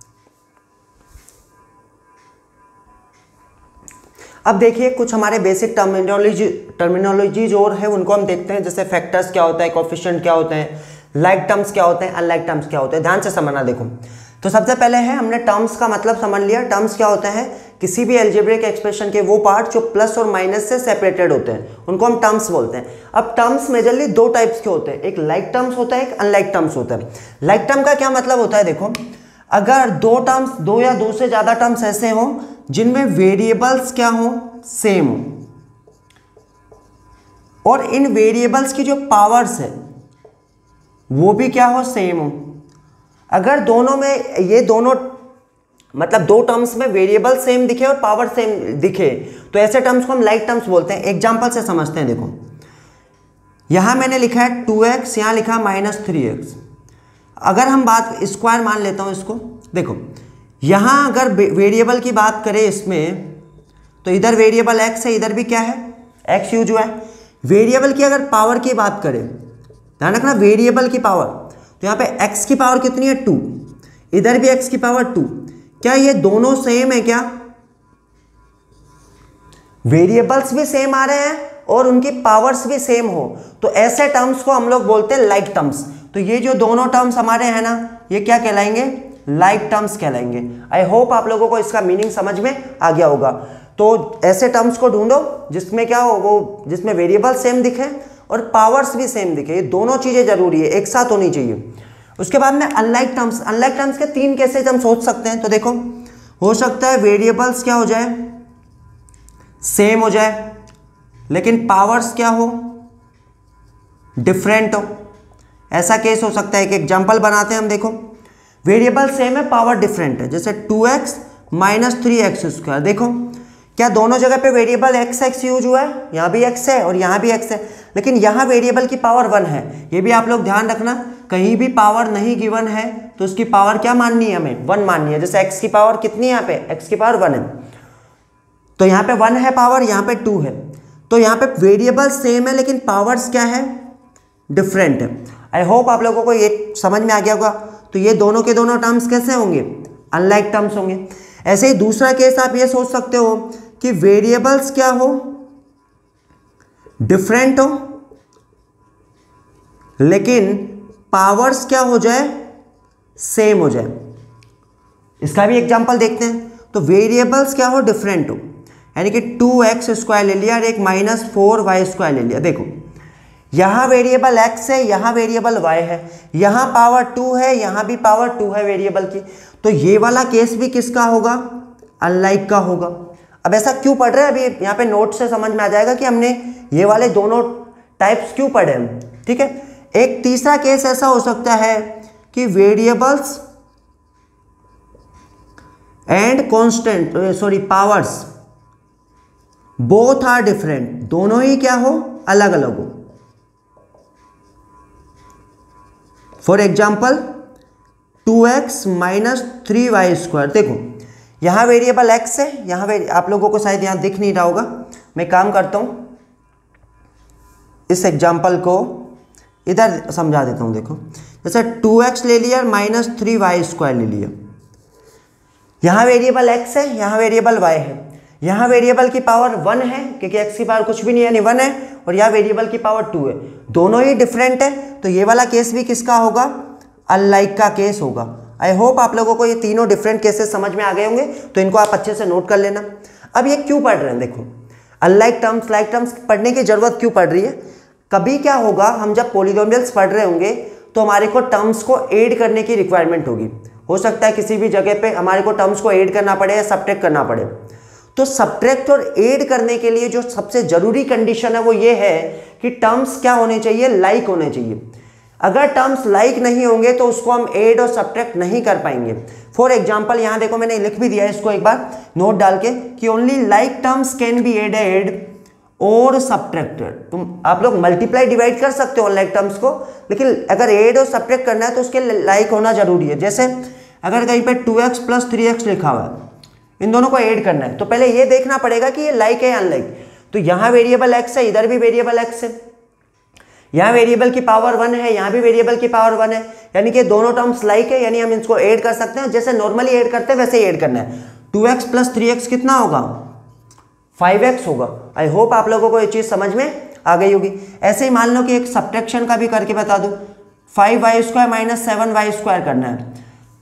अब देखिए कुछ हमारे बेसिक टर्मिनोलॉजी टर्मिनोलॉजीज और है उनको हम देखते हैं, जैसे फैक्टर्स क्या होता है, कोएफिशिएंट क्या होते हैं, लाइक टर्म्स क्या होते हैं, अनलाइक टर्म्स क्या होते हैं। ध्यान से समझना। देखो तो सबसे पहले है हमने टर्म्स का मतलब समझ लिया। टर्म्स क्या होते हैं किसी भी अलजेब्रिक एक्सप्रेशन के वो पार्ट जो प्लस और माइनस से सेपरेटेड होते हैं, उनको हम टर्म्स बोलते हैं। अब टर्म्स मेजरली दो टाइप्स के होते हैं, एक लाइक टर्म्स होता है, एक अनलाइक टर्म्स होता है। लाइक टर्म का क्या मतलब होता है, देखो अगर दो टर्म्स, दो या दो से ज्यादा टर्म्स ऐसे हो जिनमें वेरिएबल्स क्या हो, सेम हो, और इन वेरिएबल्स की जो पावर्स है वो भी क्या हो, सेम हो। अगर दोनों में ये दोनों मतलब दो टर्म्स में वेरिएबल सेम दिखे और पावर सेम दिखे तो ऐसे टर्म्स को हम लाइक टर्म्स बोलते हैं। एग्जांपल से समझते हैं, देखो यहां मैंने लिखा है टू एक्स, यहां लिखा माइनस थ्री एक्स। अगर हम बात स्क्वायर मान लेता हूं इसको, देखो यहां अगर वेरिएबल की बात करें इसमें तो इधर वेरिएबल एक्स है, इधर भी क्या है, एक्स यूज हुआ है। वेरिएबल की अगर पावर की बात करें, ध्यान रखना वेरिएबल की पावर, तो यहाँ पे x की पावर कितनी है, टू, इधर भी x की पावर टू। क्या ये दोनों सेम है क्या, वेरिएबल्स भी सेम आ रहे हैं और उनकी पावर्स भी सेम हो तो ऐसे टर्म्स को हम लोग बोलते हैं लाइक टर्म्स। तो ये जो दोनों टर्म्स हमारे हैं ना, ये क्या कहलाएंगे, लाइक टर्म्स कहलाएंगे। आई होप आप लोगों को इसका मीनिंग समझ में आ गया होगा। तो ऐसे टर्म्स को ढूंढो जिसमें क्या हो, वो जिसमें वेरिएबल सेम दिखे और पावर्स भी सेम दिखे, ये दोनों चीजें जरूरी है, एक साथ होनी चाहिए। उसके बाद में अनलाइक टर्म्स, अनलाइक टर्म्स के तीन केसेस हम सोच सकते हैं। तो देखो हो सकता है वेरिएबल्स क्या हो जाए, सेम हो जाए, लेकिन पावर्स क्या हो, डिफरेंट हो। ऐसा केस हो सकता है। एक एग्जांपल बनाते हैं हम, देखो वेरिएबल सेम है, पावर डिफरेंट है, जैसे two x minus three x square. देखो क्या दोनों जगह पे वेरिएबल एक्स एक्स यूज हुआ है, यहाँ भी एक्स है और यहाँ भी एक्स है, लेकिन यहाँ वेरिएबल की पावर वन है। ये भी आप लोग ध्यान रखना, कहीं भी पावर नहीं गिवन है तो उसकी पावर क्या माननी है, हमें वन माननी है। जैसे एक्स की पावर कितनी है, यहाँ पे एक्स की पावर वन है, तो यहाँ पे वन है पावर, यहाँ पे टू है, तो यहाँ पे वेरिएबल सेम है लेकिन पावर्स क्या है, डिफरेंट है। आई होप आप लोगों को ये समझ में आ गया होगा। तो ये दोनों के दोनों टर्म्स कैसे होंगे, अनलाइक टर्म्स होंगे। ऐसे ही दूसरा केस आप ये सोच सकते हो कि वेरिएबल्स क्या हो, डिफरेंट हो, लेकिन पावर्स क्या हो जाए, सेम हो जाए। इसका भी एग्जांपल देखते हैं। तो वेरिएबल्स क्या हो, डिफरेंट हो, यानी कि टू एक्स स्क्वायर ले लिया और एक माइनस फोर वाई स्क्वायर ले लिया। देखो यहां वेरिएबल x है, यहां वेरिएबल y है, यहां पावर टू है, यहां भी पावर टू है वेरिएबल की, तो ये वाला केस भी किसका होगा, अनलाइक का होगा। अब ऐसा क्यों पढ़ रहे हैं, अभी यहाँ पे नोट से समझ में आ जाएगा कि हमने ये वाले दोनों टाइप्स क्यों पढ़े हैं, ठीक है। एक तीसरा केस ऐसा हो सकता है कि variables and constant sorry powers both are different, दोनों ही क्या हो, अलग अलग हो। For example two x minus three y square. देखो यहां वेरिएबल x है, यहां आप लोगों को शायद यहां दिख नहीं रहा होगा, मैं काम करता हूं, इस एग्जाम्पल को इधर समझा देता हूं। देखो जैसे टू एक्स ले लिया, माइनस थ्री वाई स्क्वायर ले लिया, यहां वेरिएबल x है, यहां वेरिएबल y है, यहां वेरिएबल की पावर वन है क्योंकि x की पावर कुछ भी नहीं है, यानी वन है, और यहां वेरिएबल की पावर टू है, दोनों ही डिफरेंट है। तो ये वाला केस भी किसका होगा, अनलाइक का केस होगा। आई होप आप लोगों को ये तीनों डिफरेंट केसेस समझ में आ गए होंगे, तो इनको आप अच्छे से नोट कर लेना। अब ये क्यों पढ़ रहे हैं, देखो अनलाइक टर्म्स लाइक टर्म्स पढ़ने की जरूरत क्यों पड़ रही है। कभी क्या होगा, हम जब पॉलीनोमियल्स पढ़ रहे होंगे तो हमारे को टर्म्स को ऐड करने की रिक्वायरमेंट होगी। हो सकता है किसी भी जगह पे हमारे को टर्म्स को ऐड करना पड़े या सब्ट्रैक्ट करना पड़े। तो सब्ट्रैक्ट और ऐड करने के लिए जो सबसे जरूरी कंडीशन है वो ये है कि टर्म्स क्या होने चाहिए, लाइक होने चाहिए। अगर टर्म्स लाइक नहीं होंगे तो उसको हम ऐड और सब्ट्रैक्ट नहीं कर पाएंगे। फॉर एग्जांपल यहां देखो मैंने लिख भी दिया है इसको एक बार नोट डाल के कि only like terms can be added और सब्ट्रैक्टेड। तुम आप लोग मल्टीप्लाई डिवाइड कर सकते हो लाइक टर्म्स को, लेकिन अगर ऐड और सब्ट्रैक्ट करना है तो उसके लाइक होना जरूरी है। जैसे अगर कहीं पे two x plus three x लिखा हुआ है, इन दोनों को ऐड करना है तो पहले ये देखना पड़ेगा कि ये लाइक है या अनलाइक। तो यहां वेरिएबल एक्स है, इधर भी वेरिएबल एक्स है, यहां वेरिएबल की पावर वन है, यहां भी वेरिएबल की पावर वन है, यानी कि दोनों टर्म्स लाइक है, यानी हम इसको ऐड कर सकते हैं। जैसे नॉर्मली ऐड करते हैं वैसे ही ऐड करना है। Two x plus three x कितना होगा, फाइव एक्स होगा। आई होप आप लोगों को ये चीज समझ में आ गई होगी। ऐसे ही मान लो कि एक सब्ट्रैक्शन का भी करके बता दूं, five y square minus seven y square करना है।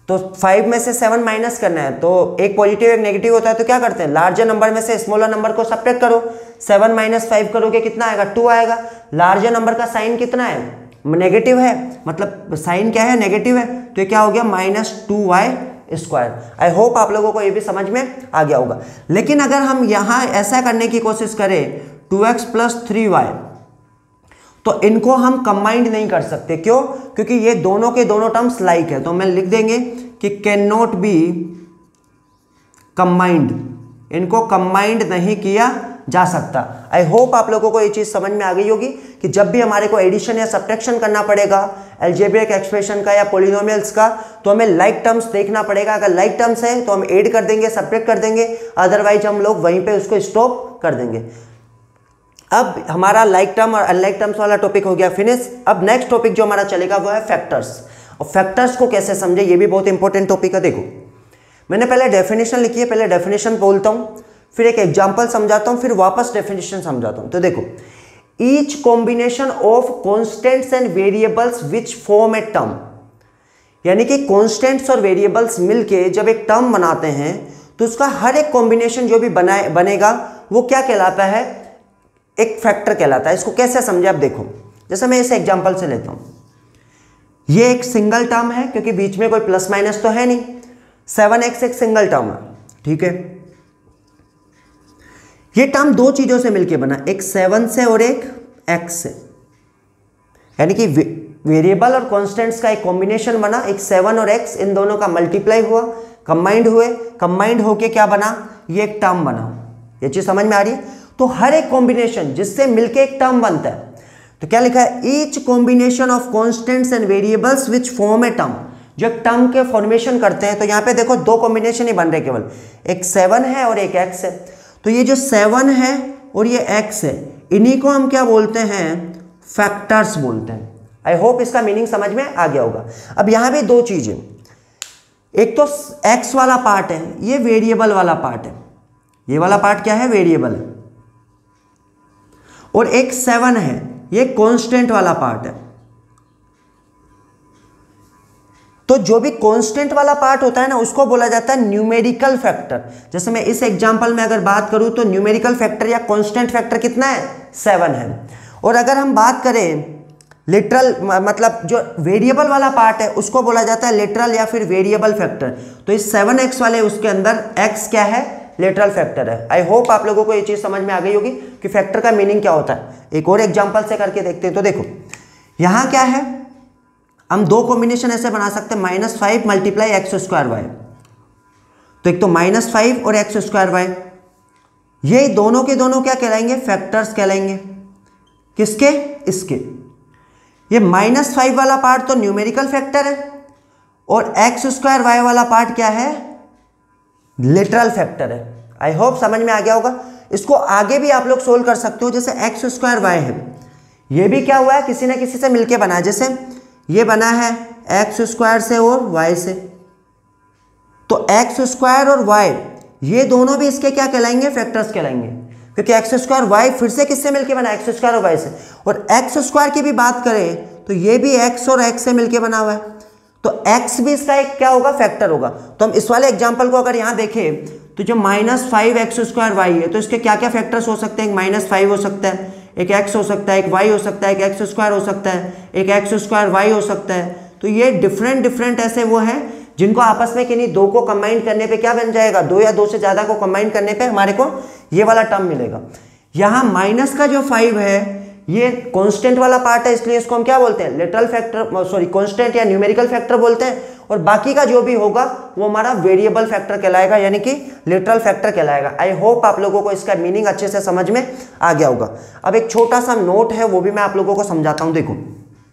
तो फाइव में से सेवन माइनस करना है, तो एक पॉजिटिव एक नेगेटिव होता है, तो क्या करते हैं, लार्जर नंबर में से स्मॉलर नंबर को सब्ट्रैक्ट करो। सेवन माइनस फाइव करोगे कितना आएगा, टू आएगा। लार्जर नंबर का साइन कितना है, नेगेटिव है, मतलब साइन क्या है, नेगेटिव है, तो ये क्या हो गया, minus two y square. I hope आप लोगों को ये भी समझ में आ गया होगा। लेकिन अगर हम यहाँ ऐसा करने की कोशिश करें, two x plus three y, तो इनको हम कंबाइंड नहीं कर सकते। क्यों, क्योंकि ये दोनों के दोनों टर्म्स लाइक है, तो मैं लिख देंगे कि कैन नॉट बी कंबाइंड, इनको कंबाइंड नहीं किया जा सकता। आई होप आप लोगों को ये चीज समझ में आ गई होगी कि जब भी हमारे को एडिशन या सब्ट्रैक्शन करना पड़ेगा अलजेब्रिक एक्सप्रेशन का या पॉलिनोमियल्स का, तो हमें लाइक टर्म्स देखना पड़ेगा। अगर लाइक टर्म्स है तो हम ऐड कर देंगे, सब्ट्रैक्ट कर देंगे, अदरवाइज हम लोग वहीं पे उसको स्टॉप कर देंगे। अब हमारा लाइक टर्म और अनलाइक टर्म्स वाला टॉपिक हो गया फिनिश। अब नेक्स्ट टॉपिक जो हमारा चलेगा वो है फैक्टर्स। और फैक्टर्स को कैसे समझे, ये भी बहुत इंपॉर्टेंट टॉपिक है। देखो मैंने पहले डेफिनेशन लिखी है, पहले डेफिनेशन बोलता हूँ, फिर एक एग्जांपल समझाता हूँ, फिर वापस डेफिनेशन समझाता हूँ। तो देखो, each combination of constants and variables which form a term, यानी कि कॉन्स्टेंट्स और वेरिएबल्स मिलके जब एक टर्म बनाते हैं तो उसका हर एक कॉम्बिनेशन जो भी बनाए बनेगा वो क्या कहलाता है, एक फैक्टर कहलाता है। इसको कैसे समझे, आप देखो, जैसे मैं इस एग्जांपल से लेता हूं, ये एक सिंगल टर्म है क्योंकि बीच में कोई प्लस माइनस तो है नहीं, सेवन एक्स एक सिंगल टर्म है, ठीक है। ये टर्म दो चीजों से मिलके बना, एक सेवन से और एक एक्स से, यानी कि वे, वेरिएबल और कॉन्स्टेंट्स का एक कॉम्बिनेशन बना, एक सेवन और एक्स, इन दोनों का मल्टीप्लाई हुआ, कंबाइंड हुए, कंबाइंड होके क्या बना, ये एक टर्म बना। ये चीज समझ में आ रही है। तो हर एक कॉम्बिनेशन जिससे मिलके एक टर्म बनता है, तो क्या लिखा है, each combination of constants and variables which form a term, जो एक टर्म के फॉर्मेशन करते हैं। तो यहाँ पे देखो दो कॉम्बिनेशन ही बन रहे, केवल एक सेवन है और एक एक्स है। तो ये जो सेवन है और ये एक्स है, इन्हीं को हम क्या बोलते हैं, फैक्टर्स बोलते हैं। आई होप इसका मीनिंग समझ में आ गया होगा। अब यहाँ भी दो चीजें, एक तो एक्स वाला पार्ट है, ये वेरिएबल वाला पार्ट है, ये वाला पार्ट क्या है, वेरिएबल है, और एक सेवन है, ये कांस्टेंट वाला पार्ट है। तो जो भी कांस्टेंट वाला पार्ट होता है ना, उसको बोला जाता है न्यूमेरिकल फैक्टर। जैसे मैं इस एग्जांपल में अगर बात करूं तो न्यूमेरिकल फैक्टर या कांस्टेंट फैक्टर कितना है, सेवन है। और अगर हम बात करें लिटरल, मतलब जो वेरिएबल वाला पार्ट है, उसको बोला जाता है लिटरल या फिर वेरिएबल फैक्टर। तो इस सेवन एक्स वाले उसके अंदर एक्स क्या है, लिटरल फैक्टर है। आई होप आप लोगों को ये चीज समझ में आ गई होगी कि फैक्टर का मीनिंग क्या होता है। एक और एग्जांपल से करके देखते हैं। तो देखो यहां क्या है, हम दो कॉम्बिनेशन ऐसे बना सकते हैं, minus five multiply x square y. तो एक तो माइनस फाइव और एक्स स्क्वायर वाई, ये दोनों के दोनों क्या कहलाएंगे, फैक्टर्स कहलाएंगे। किसके, इसके। ये माइनस फाइव वाला पार्ट तो न्यूमेरिकल फैक्टर है और एक्स स्क्वायर वाई वाला पार्ट क्या है, लिटरल फैक्टर है। आई होप समझ में आ गया होगा। इसको आगे भी आप लोग सोल्व कर सकते हो। जैसे एक्स स्क्वायर वाई है, ये भी क्या हुआ है, किसी ना किसी से मिलके बना है। जैसे ये बना है एक्स स्क्वायर से और वाई से, तो एक्स स्क्वायर और वाई ये दोनों भी इसके क्या कहलाएंगे, फैक्टर्स कहलाएंगे, क्योंकि एक्स स्क्वायर वाई फिर से किससे मिलके बना, एक्स स्क्वायर और वाई से। और एक्स स्क्वायर की भी बात करें तो ये भी एक्स और एक्स से मिलके बना हुआ है, तो x भी इसका एक क्या होगा, फैक्टर होगा। तो हम इस वाले एग्जांपल को अगर यहाँ देखें तो जो minus five x square y है, तो इसके क्या क्या फैक्टर्स हो सकते हैं, एक माइनस फाइव हो सकता है, एक x हो सकता है, एक y हो सकता है, एक एक्स स्क्वायर हो सकता है, एक एक्स स्क्वायर वाई हो सकता है। तो ये डिफरेंट डिफरेंट ऐसे वो हैं जिनको आपस में किन्हीं दो को कंबाइन करने पे क्या बन जाएगा, दो या दो से ज्यादा को कंबाइन करने पे हमारे को ये वाला टर्म मिलेगा। यहाँ माइनस का जो फाइव है ये कांस्टेंट वाला पार्ट है, इसलिए इसको हम क्या बोलते हैं, लिटरल फैक्टर, सॉरी कांस्टेंट या न्यूमेरिकल फैक्टर बोलते हैं। और बाकी का जो भी होगा वो हमारा वेरिएबल फैक्टर कहलाएगा, यानी कि लिटरल फैक्टर कहलाएगा। आई होप आप लोगों को इसका मीनिंग अच्छे से समझ में आ गया होगा। अब एक छोटा सा नोट है, वो भी मैं आप लोगों को समझाता हूं। देखो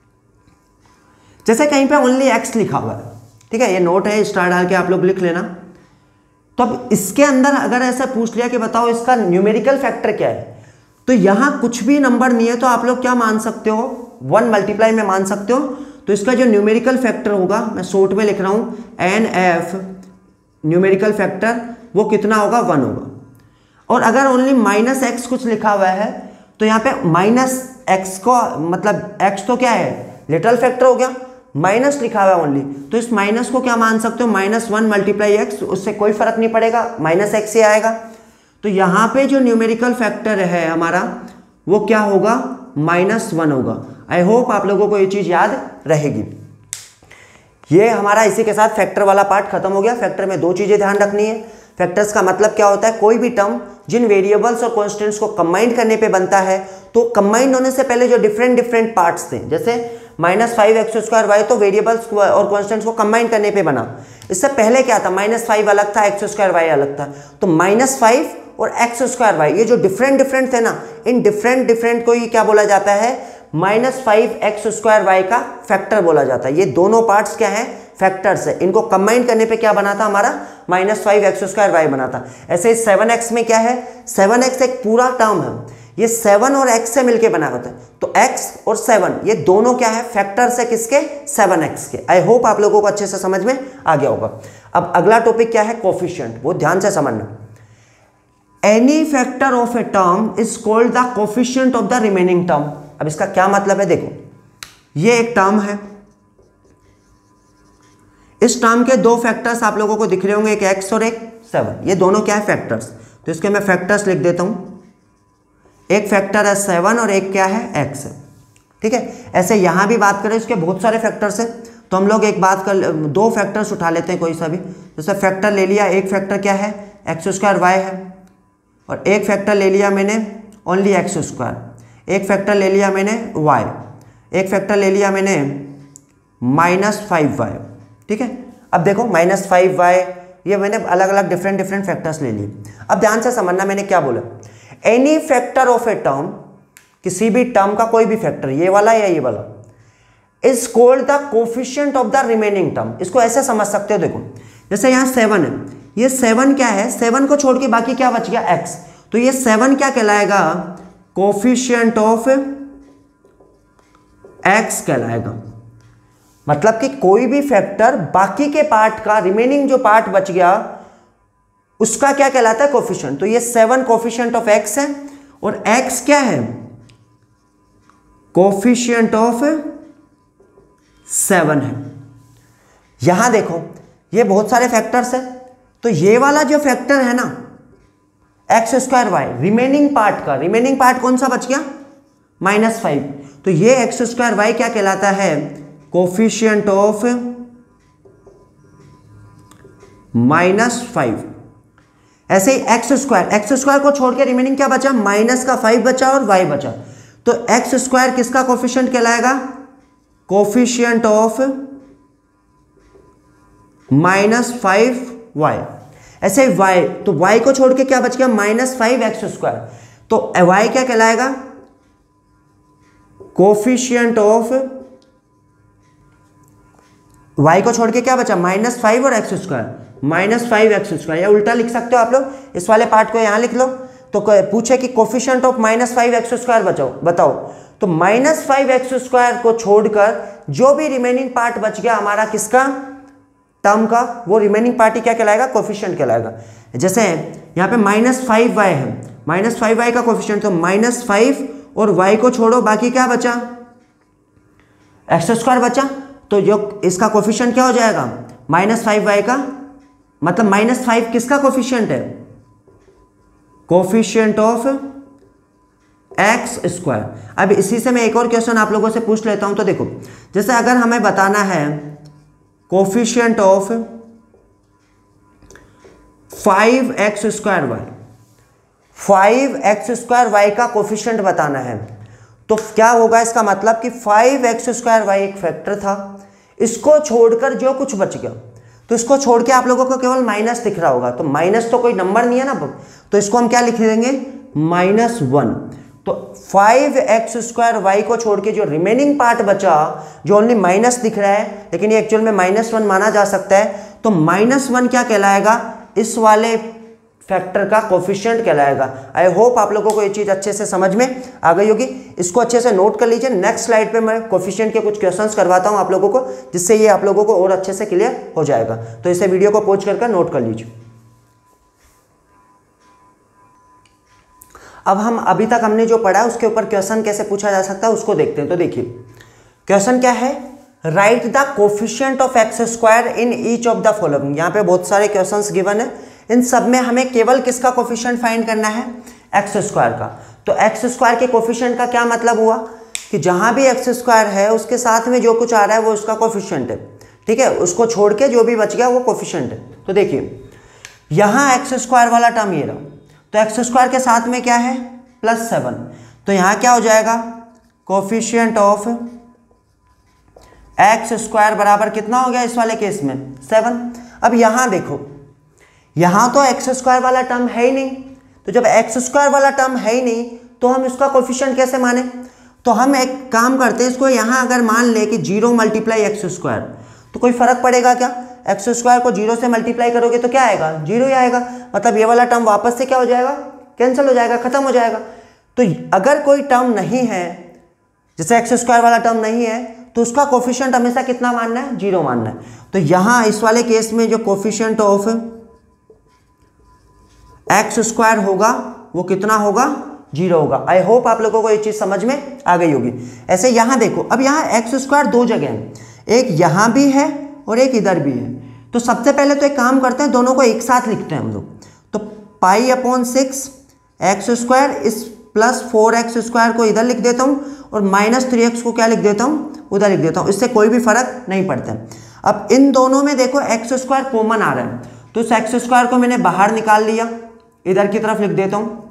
जैसे कहीं पे ओनली एक्स लिखा हुआ है, ठीक है, ये नोट है, स्टार डाल के आप लोग लिख लेना। तो अब इसके अंदर अगर ऐसा पूछ लिया कि बताओ इसका न्यूमेरिकल फैक्टर क्या है, तो यहां कुछ भी नंबर नहीं है, तो आप लोग क्या मान सकते हो, वन मल्टीप्लाई में मान सकते हो। तो इसका जो न्यूमेरिकल फैक्टर होगा, मैं शॉर्ट में लिख रहा हूं, एन एफ न्यूमेरिकल फैक्टर, वो कितना होगा, वन होगा। और अगर ओनली माइनस एक्स कुछ लिखा हुआ है, तो यहाँ पे माइनस एक्स को मतलब एक्स तो क्या है, लिटरल फैक्टर हो गया, माइनस लिखा हुआ है ओनली, तो इस माइनस को क्या मान सकते हो, माइनस वन मल्टीप्लाई एक्स, उससे कोई फर्क नहीं पड़ेगा, माइनस एक्स ही आएगा। तो यहाँ पे जो न्यूमेरिकल फैक्टर है हमारा वो क्या होगा, माइनस वन होगा। आई होप आप लोगों को ये चीज याद रहेगी। ये हमारा इसी के साथ फैक्टर वाला पार्ट खत्म हो गया। फैक्टर में दो चीजें ध्यान रखनी है। फैक्टर्स का मतलब क्या होता है, कोई भी टर्म जिन वेरिएबल्स और कॉन्स्टेंट्स को कंबाइंड करने पे बनता है, तो कंबाइंड होने से पहले जो डिफरेंट डिफरेंट पार्ट्स थे, जैसे minus five x square y, तो वेरिएबल्स और कॉन्स्टेंट्स को कंबाइन करने पे बना। इससे पहले क्या था, माइनस फाइव अलग था, एक्स स्क्वायर वाई अलग था। तो माइनस फाइव और एक्स स्क्वायर वाई, ये जो डिफरेंट डिफरेंट थे ना, इन डिफरेंट डिफरेंट को ही क्या बोला जाता है, minus five x square y का फैक्टर बोला जाता है। ये दोनों पार्ट्स क्या है, फैक्टर्स है। इनको कंबाइन करने पे क्या बना था हमारा, minus five x square y बना था। ऐसे सेवन एक्स में क्या है, सेवन एक्स एक पूरा टर्म है, ये सेवन और x से मिलके बना होता है। तो x और सेवन ये दोनों क्या है, फैक्टर्स है किसके, सेवन एक्स के। आई होप आप लोगों को अच्छे से समझ में आ गया होगा। अब अगला टॉपिक क्या है, कोफिशिएंट, वो ध्यान से समझना। Any factor of a term is called the coefficient of the remaining term. अब इसका क्या मतलब है, देखो ये एक टर्म है, इस टर्म के दो फैक्टर्स आप लोगों को दिख रहे होंगे, एक x और एक सेवन, ये दोनों क्या है, फैक्टर्स। तो इसके मैं फैक्टर्स लिख देता हूं, एक फैक्टर है सेवन और एक क्या है, एक्स है। ठीक है, ऐसे यहां भी बात करें, इसके बहुत सारे फैक्टर्स हैं, तो हम लोग एक बात कर, दो फैक्टर्स उठा लेते हैं कोई सा भी। जैसे फैक्टर ले लिया, एक फैक्टर क्या है, एक्स स्क्वायर वाई है, और एक फैक्टर ले लिया मैंने ओनली एक्स स्क्वायर, एक फैक्टर ले लिया मैंने वाई, एक फैक्टर ले लिया मैंने माइनस फाइव वाई। ठीक है, अब देखो माइनस फाइव वाई, ये मैंने अलग अलग डिफरेंट डिफरेंट फैक्टर्स ले लिए। अब ध्यान से समझना मैंने क्या बोला, any factor of a term, किसी भी टर्म का कोई भी फैक्टर, ये वाला या ये वाला, is called the coefficient of the remaining term. इसको ऐसे समझ सकते हो, देखो जैसे यहां सेवन है, ये सेवन क्या है, सेवन को छोड़ के बाकी क्या बच गया, एक्स, तो ये सेवन क्या कहलाएगा, कोफिशिएंट ऑफ एक्स कहलाएगा। मतलब कि कोई भी फैक्टर बाकी के पार्ट का, रिमेनिंग जो पार्ट बच गया उसका क्या कहलाता है, कोफिशिएंट। तो ये सेवन कोफिशिएंट ऑफ एक्स है, और एक्स क्या है, कोफिशिएंट ऑफ सेवन है। यहां देखो ये बहुत सारे फैक्टर्स है, तो ये वाला जो फैक्टर है ना, x square y, remaining part का, रिमेनिंग पार्ट कौन सा बच गया, माइनस फाइव, तो ये एक्स स्क्वायर वाई क्या कहलाता है, कोफिशिएंट ऑफ माइनस फाइव। ऐसे ही एक्स स्क्वायर, एक्स स्क्वायर को छोड़ के रिमेनिंग क्या बचा, माइनस का फाइव बचा और वाई बचा, तो एक्स स्क्वायर किसका कोफिशिएंट कहलाएगा, coefficient of minus five y. ऐसे ही वाई, तो वाई को छोड़ के क्या बच गया, माइनस फाइव एक्स स्क्वायर, तो वाई क्या कहलाएगा, कोफिशिएंट ऑफ, वाई को छोड़ के क्या बचा, माइनस फाइव और x square, minus five x square, या उल्टा लिख सकते हो आप लोग, इस वाले पार्ट को यहां लिख लो। तो पूछे कि coefficient of minus five x square बचाओ बताओ, तो माइनस फाइव एक्स स्क्वायर को छोड़कर जो भी रिमेनिंग पार्ट बच गया हमारा किसका, टर्म का, वो रिमेनिंग पार्ट ही क्या कहलाएगा, कोफिशिएंट कहलाएगा। जैसे यहाँ पे माइनस फाइव वाई है, माइनस फाइव वाई का कोफिशिएंट, तो माइनस फाइव और वाई को छोड़ो बाकी क्या बचा, एक्स स्क्वायर बचा, तो जो इसका कोफिशिएंट क्या हो जाएगा, माइनस फाइव वाई का, मतलब माइनस फाइव किसका कोफिशिएंट है, कोफिशिएंट ऑफ एक्स स्क्वायर। अब इसी से मैं एक और क्वेश्चन आप लोगों से पूछ लेता हूं, तो देखो जैसे अगर हमें बताना है coefficient of five x square y, five x square y का कोफिशिएंट बताना है, तो क्या होगा, इसका मतलब कि फाइव एक्स स्क्वायर वाई एक फैक्टर था, इसको छोड़कर जो कुछ बच गया, तो इसको छोड़ के आप लोगों को केवल माइनस दिख रहा होगा, तो माइनस तो कोई नंबर नहीं है ना, तो इसको हम क्या लिख देंगे, माइनस वन। तो फाइव एक्स स्क्वायर वाई को छोड़ के जो रिमेनिंग पार्ट बचा, जो ओनली माइनस दिख रहा है लेकिन ये एक्चुअल में माइनस वन माना जा सकता है, तो माइनस वन क्या कहलाएगा, इस वाले फैक्टर का कोफिशिएंट कहलाएगा। आई होप आप लोगों को ये चीज अच्छे से समझ में आ गई होगी। इसको अच्छे से नोट कर लीजिए। नेक्स्ट स्लाइड पे मैं कोफिशिएंट के कुछ क्वेश्चंस करवाता हूं आप लोगों को, जिससे ये आप लोगों को और अच्छे से क्लियर हो जाएगा। तो इसे वीडियो को पॉज करके नोट कर लीजिए। अब हम अभी तक हमने जो पढ़ा उसके ऊपर क्वेश्चन कैसे पूछा जा सकता है उसको देखते हैं। तो देखिए क्वेश्चन क्या है, write the coefficient of x square in each of the following. यहाँ पे बहुत सारे क्वेश्चंस गिवन है, इन सब में हमें केवल किसका कोफिशिएंट फाइंड करना है, एक्स स्क्वायर का। तो एक्स स्क्वायर के कोफिशिएंट का क्या मतलब हुआ कि जहाँ भी एक्स स्क्वायर है उसके साथ में जो कुछ आ रहा है वो उसका कोफिशिएंट है, ठीक है, उसको छोड़ के जो भी बच गया वो कोफिशिएंट है। तो देखिए यहाँ एक्स स्क्वायर वाला टर्म ये रहा, तो एक्स स्क्वायर के साथ में क्या है, प्लस सेवन, तो यहाँ क्या हो जाएगा, कोफिशिएंट ऑफ एक्स स्क्वायर बराबर कितना हो गया इस वाले केस में, सेवन। अब यहाँ देखो, यहाँ तो एक्स स्क्वायर वाला टर्म है ही नहीं, तो जब एक्स स्क्वायर वाला टर्म है ही नहीं तो हम इसका कोफिशिएंट कैसे माने। तो हम एक काम करते हैं, इसको यहाँ अगर मान ले कि जीरो मल्टीप्लाई एक्स स्क्वायर, तो कोई फर्क पड़ेगा क्या, एक्स स्क्वायर को जीरो से मल्टीप्लाई करोगे तो क्या आएगा, जीरो ही आएगा, मतलब ये वाला टर्म वापस से क्या हो जाएगा, कैंसिल हो जाएगा, खत्म हो जाएगा। तो अगर कोई टर्म नहीं है, जैसे एक्स स्क्वायर वाला टर्म नहीं है, तो उसका कोफिशिएंट हमेशा कितना मानना है, जीरो मानना है। तो यहाँ इस वाले केस में जो कोफिशिएंट ऑफ एक्स स्क्वायर होगा वो कितना होगा, जीरो होगा। आई होप आप लोगों को ये चीज समझ में आ गई होगी। ऐसे यहाँ देखो, अब यहाँ एक्स स्क्वायर दो जगह है, एक यहाँ भी है और एक इधर भी है। तो सबसे पहले तो एक काम करते हैं, दोनों को एक साथ लिखते हैं हम लोग। तो pi upon six x square इस प्लस फोर एक्स स्क्वायर को इधर लिख देता हूँ और माइनस थ्री एक्स को क्या लिख देता हूँ, उधर लिख देता हूँ, इससे कोई भी फर्क नहीं पड़ता। अब इन दोनों में देखो एक्स स्क्वायर कॉमन आ रहा है, तो इस एक्स स्क्वायर को मैंने बाहर निकाल लिया, इधर की तरफ लिख देता हूँ।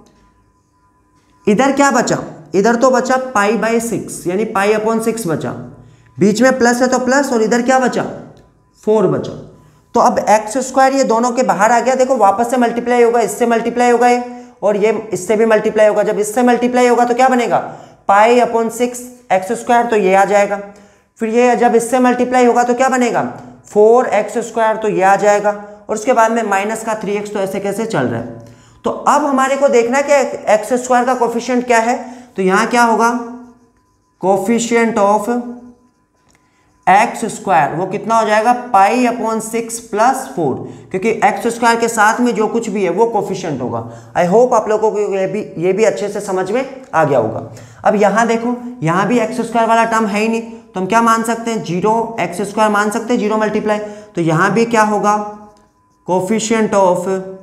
इधर क्या बचा, इधर तो बचा पाई बाई सिक्स, यानी पाई अपॉन सिक्स बचा, बीच में प्लस है तो प्लस, और इधर क्या बचा, फोर बचा। तो अब एक्स स्क्वायर ये दोनों के बाहर आ गया, देखो वापस से मल्टीप्लाई होगा, इससे मल्टीप्लाई होगा ये, और ये इससे भी मल्टीप्लाई होगा। जब इससे मल्टीप्लाई होगा तो क्या बनेगा, pi upon six x square, तो ये आ जाएगा। फिर ये जब इससे मल्टीप्लाई होगा तो क्या बनेगा, फोर एक्स स्क्वायर, तो ये आ जाएगा, और उसके बाद में माइनस का थ्री एक्स, तो ऐसे कैसे चल रहा है। तो अब हमारे को देखना है कि एक्स स्क्वायर का कोफिशिएंट क्या है। तो यहाँ क्या होगा, कोफिशिएंट ऑफ एक्स स्क्वायर वो कितना हो जाएगा, pi upon six plus four, क्योंकि एक्स स्क्वायर के साथ में जो कुछ भी है वो कोफिशिएंट होगा। आई होप आप लोगों को ये भी ये भी अच्छे से समझ में आ गया होगा। अब यहाँ देखो, यहाँ भी एक्स स्क्वायर वाला टर्म है ही नहीं, तो हम क्या मान सकते हैं, जीरो एक्स स्क्वायर मान सकते हैं, जीरो मल्टीप्लाई। तो यहाँ भी क्या होगा, कोफिशिएंट ऑफ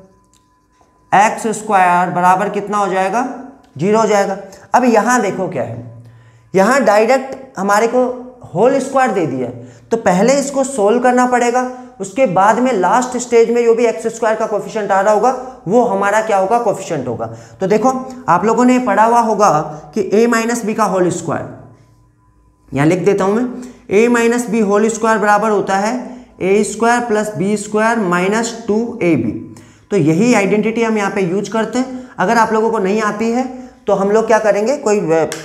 एक्स स्क्वायर बराबर कितना हो जाएगा, जीरो हो जाएगा। अब यहाँ देखो क्या है, यहाँ डायरेक्ट हमारे को होल स्क्वायर दे दिया है, तो पहले इसको सोल्व करना पड़ेगा, उसके बाद में लास्ट स्टेज में जो भी एक्स स्क्वायर का कोफिशिएंट आ रहा होगा वो हमारा क्या होगा, कोफिशिएंट होगा। तो देखो आप लोगों ने पढ़ा हुआ होगा कि ए माइनस बी का होल स्क्वायर, यहाँ लिख देता हूँ मैं, a minus b whole square बराबर होता है a square plus b square minus two a b. तो यही आइडेंटिटी हम यहाँ पे यूज करते हैं। अगर आप लोगों को नहीं आती है तो हम लोग क्या करेंगे, कोई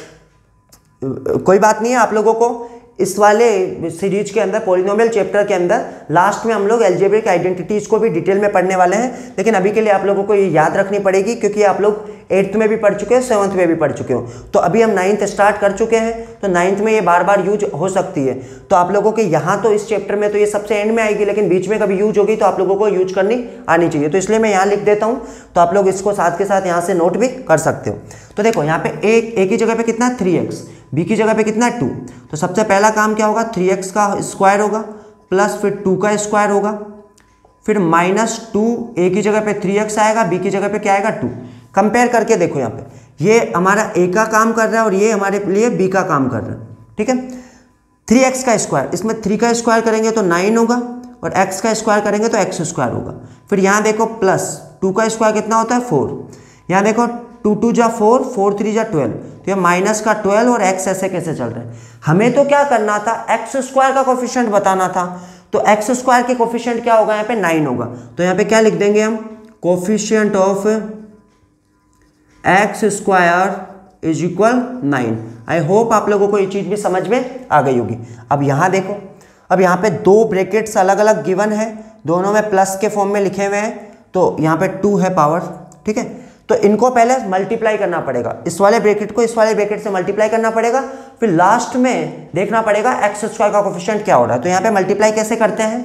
कोई बात नहीं है, आप लोगों को इस वाले सीरीज के अंदर पॉलिनोमियल चैप्टर के अंदर लास्ट में हम लोग अलजेब्रिक आइडेंटिटीज को भी डिटेल में पढ़ने वाले हैं। लेकिन अभी के लिए आप लोगों को ये याद रखनी पड़ेगी, क्योंकि आप लोग एट्थ में भी पढ़ चुके हो, सेवन्थ में भी पढ़ चुके हो, तो अभी हम नाइन्थ स्टार्ट कर चुके हैं, तो नाइन्थ में ये बार बार यूज हो सकती है। तो आप लोगों के यहाँ तो इस चैप्टर में तो ये सबसे एंड में आएगी, लेकिन बीच में कभी यूज होगी तो आप लोगों को यूज करनी आनी चाहिए। तो इसलिए मैं यहाँ लिख देता हूँ, तो आप लोग इसको साथ के साथ यहाँ से नोट भी कर सकते हो। तो देखो यहाँ पे एक एक ही जगह पे कितना, थ्री एक्स, बी की जगह पे कितना, टू। तो सबसे पहला काम क्या होगा, थ्री एक्स का स्क्वायर होगा प्लस फिर टू का स्क्वायर होगा, फिर माइनस टू, ए की जगह पे थ्री एक्स आएगा, बी की जगह पे क्या आएगा, टू। कंपेयर करके देखो यहाँ पे ये हमारा ए का काम कर रहा है और ये हमारे लिए बी का काम कर रहा है, ठीक है। थ्री एक्स का स्क्वायर, इसमें थ्री का स्क्वायर करेंगे तो नाइन होगा, और एक्स का स्क्वायर करेंगे तो एक्स स्क्वायर होगा। फिर यहाँ देखो प्लस टू का स्क्वायर कितना होता है, फोर। यहाँ देखो टू टू जा फोर, फोर थ्री जा ट्वेल्व, तो ये माइनस का ट्वेल्व और एक्स ऐसे कैसे चल रहे हैं। हमें तो क्या करना था, एक्स स्क्वायर का कोफिशिएंट बताना था, तो एक्स स्क्वायर के कोफिशिएंट क्या होगा, यहाँ पे नाइन होगा। तो यहाँ पे क्या लिख देंगे हम, coefficient of x square is equal nine. I hope आप लोगों को ये चीज़ भी समझ में आ गई होगी। अब यहाँ देखो, अब यहाँ पे दो ब्रैकेट्स अलग अलग गिवन है, दोनों में प्लस के फॉर्म में लिखे हुए हैं, तो यहाँ पे टू है पावर, ठीक है। तो इनको पहले मल्टीप्लाई करना पड़ेगा, इस वाले ब्रैकेट को इस वाले ब्रैकेट से मल्टीप्लाई करना पड़ेगा, फिर लास्ट में देखना पड़ेगा एक्स स्क्वायर का कोफिशिएंट क्या हो रहा है। तो यहाँ पे मल्टीप्लाई कैसे करते हैं,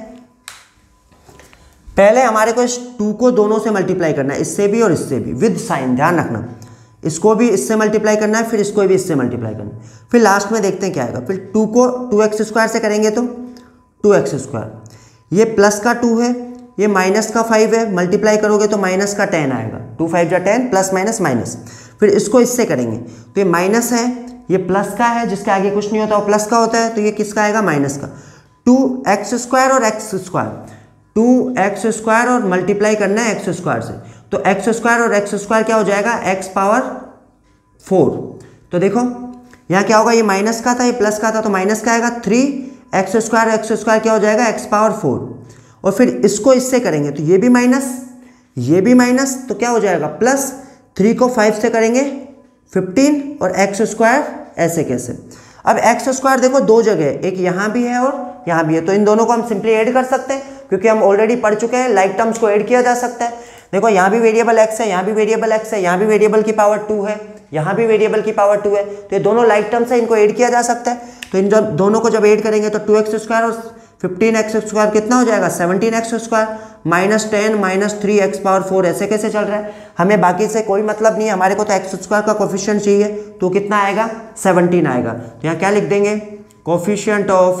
पहले हमारे को इस टू को दोनों से मल्टीप्लाई करना है, इससे भी और इससे भी, विद साइन, ध्यान रखना। इसको भी इससे मल्टीप्लाई करना है, फिर इसको भी इससे मल्टीप्लाई करना है, फिर लास्ट में देखते हैं क्या आएगा। फिर टू को टू एक्स स्क्वायर से करेंगे तो टू एक्स स्क्वायर, ये प्लस का टू है, ये माइनस का फाइव है, मल्टीप्लाई करोगे तो माइनस का टेन आएगा, टू फाइव जा टेन, प्लस माइनस माइनस। फिर इसको इससे करेंगे तो ये माइनस है, ये प्लस का है, जिसके आगे कुछ नहीं होता वो प्लस का होता है, तो ये किसका आएगा, माइनस का। टू एक्स स्क्वायर और x square, two x square और मल्टीप्लाई करना है एक्स स्क्वायर से, तो एक्स स्क्वायर और एक्स स्क्वायर क्या हो जाएगा, एक्स पावर फोर। तो देखो यहाँ क्या होगा, ये माइनस का था, ये प्लस का था, तो माइनस का आएगा three x square, x square क्या हो जाएगा, एक्स पावर फोर। और फिर इसको इससे करेंगे तो ये भी माइनस, ये भी माइनस, तो क्या हो जाएगा प्लस, थ्री को फाइव से करेंगे फिफ्टीन, और एक्स स्क्वायर ऐसे कैसे। अब एक्स स्क्वायर देखो दो जगह, एक यहाँ भी है और यहाँ भी है, तो इन दोनों को हम सिंपली ऐड कर सकते हैं, क्योंकि हम ऑलरेडी पढ़ चुके हैं लाइक टर्म्स को ऐड किया जा सकता है। देखो यहाँ भी वेरिएबल एक्स है, यहाँ भी वेरिएबल एक्स है, यहाँ भी वेरिएबल की पावर टू है, यहाँ भी वेरिएबल की पावर टू है, तो ये दोनों लाइक टर्म्स है, इनको ऐड किया जा सकता है। तो इन दोनों को जब ऐड करेंगे तो टू एक्स स्क्वायर और फिफ्टीन एक्स स्क्वायर कितना हो जाएगा, seventeen x square, minus ten minus three x power four, ऐसे कैसे चल रहा है, हमें बाकी से कोई मतलब नहीं है, हमारे को तो एक्स स्क्वायर का कोफिशिएंट चाहिए, तो कितना आएगा, सेवनटीन आएगा। तो यहाँ क्या लिख देंगे, coefficient of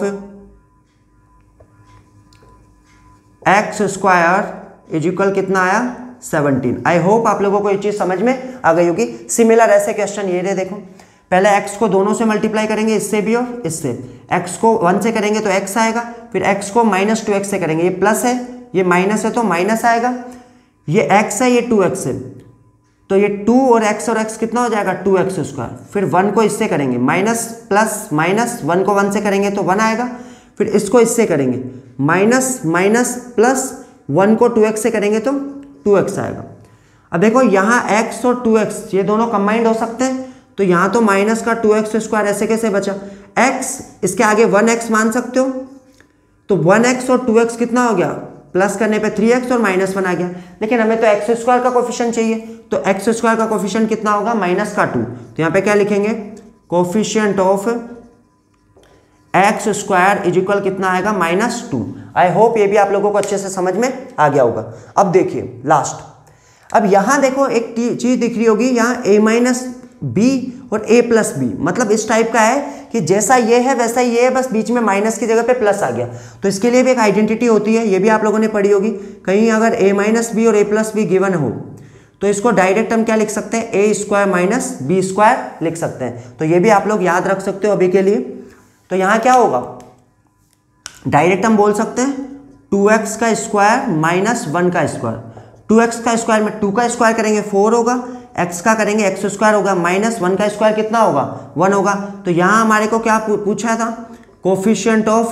x square is equal कितना आया, सेवनटीन। आई होप आप लोगों को ये चीज समझ में आ गई होगी। सिमिलर ऐसे क्वेश्चन ये रहे, देखो पहले x को दोनों से मल्टीप्लाई करेंगे, इससे भी और इससे, x को वन से करेंगे तो x आएगा, फिर x को माइनस टू एक्स से करेंगे, ये प्लस है ये माइनस है तो माइनस आएगा, ये x है ये टू एक्स है, तो ये टू और x और x कितना हो जाएगा, टू एक्स स्क्वायर। फिर वन को इससे करेंगे, माइनस प्लस माइनस, वन को वन से करेंगे तो वन आएगा, फिर इसको इससे करेंगे, माइनस माइनस प्लस, वन को टू एक्स से करेंगे तो टू एक्स आएगा। अब देखो यहाँ x और टू एक्स ये दोनों कंबाइंड हो सकते हैं, तो यहाँ तो माइनस का टू एक्स स्क्वायर ऐसे कैसे बचा, x इसके आगे वन एक्स मान सकते हो, तो वन एक्स और टू एक्स कितना हो गया, प्लस करने पे थ्री एक्स और माइनस वन आ गया, लेकिन हमें तो एक्स स्क्वायर का कोफिशिएंट चाहिए, तो एक्स स्क्वायर का कोफिशिएंट कितना होगा, माइनस का टू, तो यहाँ पे क्या लिखेंगे, coefficient of x square is equal कितना आएगा, माइनस टू। आई होप ये भी आप लोगों को अच्छे से समझ में आ गया होगा। अब देखिए लास्ट, अब यहाँ देखो एक चीज दिख रही होगी, यहाँ a माइनस बी और a प्लस बी, मतलब इस टाइप का है कि जैसा ये है वैसा ये है, बस बीच में माइनस की जगह पे प्लस आ गया, तो इसके लिए भी एक आइडेंटिटी होती है, ये भी आप लोगों ने पढ़ी होगी कहीं, अगर a माइनस बी और a प्लस बी गिवन हो तो इसको डायरेक्ट हम क्या लिख सकते हैं, A square minus B square लिख सकते हैं, तो ये भी आप लोग याद रख सकते हो अभी के लिए। तो यहाँ क्या होगा, डायरेक्ट हम बोल सकते हैं टू एक्स का स्क्वायर माइनस वन का स्क्वायर, टू एक्स का स्क्वायर में टू का स्क्वायर करेंगे फोर होगा, x का करेंगे एक्स स्क्वायर होगा, माइनस वन का स्क्वायर कितना होगा, वन होगा। तो यहाँ हमारे को क्या पूछा था, कोफिशिएंट ऑफ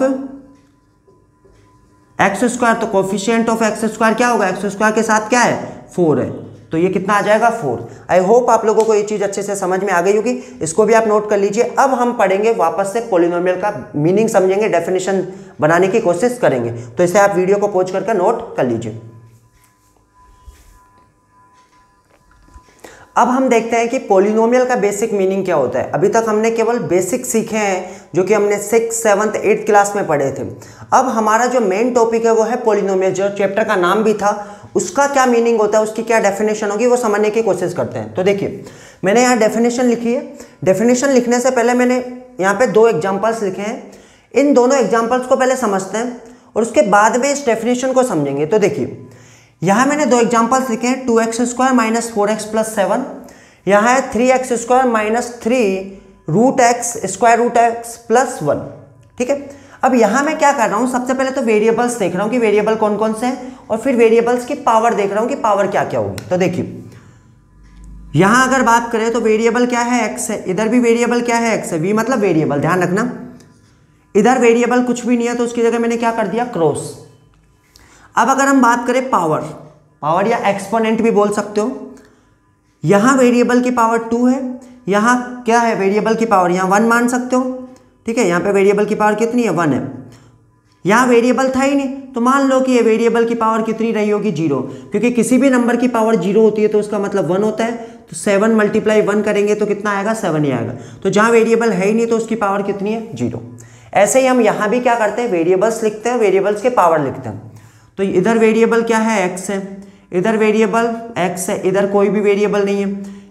एक्स स्क्वायर, तो कोफिशिएंट ऑफ एक्स स्क्वायर क्या होगा, एक्स स्क्वायर के साथ क्या है, फोर है, तो ये कितना आ जाएगा, फोर। आई होप आप लोगों को ये चीज अच्छे से समझ में आ गई होगी, इसको भी आप नोट कर लीजिए। अब हम पढ़ेंगे वापस से पॉलिनोमियल का मीनिंग समझेंगे, डेफिनेशन बनाने की कोशिश करेंगे, तो इसे आप वीडियो को पॉज करके नोट कर लीजिए। अब हम देखते हैं कि पॉलिनोमियल का बेसिक मीनिंग क्या होता है। अभी तक हमने केवल बेसिक सीखे हैं, जो कि हमने सिक्स सेवन्थ एट्थ क्लास में पढ़े थे। अब हमारा जो मेन टॉपिक है वो है पॉलिनोमियल, जो चैप्टर का नाम भी था, उसका क्या मीनिंग होता है, उसकी क्या डेफिनेशन होगी, वो समझने की कोशिश करते हैं। तो देखिए मैंने यहाँ डेफिनेशन लिखी है, डेफिनेशन लिखने से पहले मैंने यहाँ पे दो एग्जाम्पल्स लिखे हैं, इन दोनों एग्जाम्पल्स को पहले समझते हैं और उसके बाद में इस डेफिनेशन को समझेंगे। तो देखिए यहाँ मैंने दो एग्जाम्पल्स लिखे हैं, two x square minus four X plus seven, यहाँ है three x square minus three root X square root X plus one. ठीक है, अब यहाँ मैं क्या कर रहा हूँ, सबसे पहले तो वेरिएबल्स देख रहा हूँ कि वेरिएबल कौन कौन से हैं, और फिर वेरिएबल्स की पावर देख रहा हूँ कि पावर क्या क्या होगी। तो देखिए यहाँ अगर बात करें तो वेरिएबल क्या है, एक्स है, इधर भी वेरिएबल क्या है, एक्स है, वी मतलब वेरिएबल, ध्यान रखना इधर वेरिएबल कुछ भी नहीं है तो उसकी जगह मैंने क्या कर दिया, क्रॉस। अब अगर हम बात करें पावर, पावर या एक्सपोनेंट भी बोल सकते हो, यहाँ वेरिएबल की पावर टू है, यहाँ क्या है वेरिएबल की पावर, यहाँ वन मान सकते हो। ठीक है, यहाँ पे वेरिएबल की पावर कितनी है, वन है, यहाँ वेरिएबल था ही नहीं, तो मान लो कि ये वेरिएबल की पावर कितनी रही होगी, जीरो, क्योंकि किसी भी नंबर की पावर जीरो होती है तो उसका मतलब वन होता है, तो सेवन मल्टीप्लाई वन करेंगे तो कितना आएगा, सेवन ही आएगा। तो जहाँ वेरिएबल है ही नहीं तो उसकी पावर कितनी है, जीरो। ऐसे ही हम यहाँ भी क्या करते हैं, वेरिएबल्स लिखते हैं, वेरिएबल्स के पावर लिखते हैं। तो इधर वेरिएबल क्या है, एक्स है, इधर वेरिएबल एक्स है, इधर कोई भी वेरिएबल नहीं है,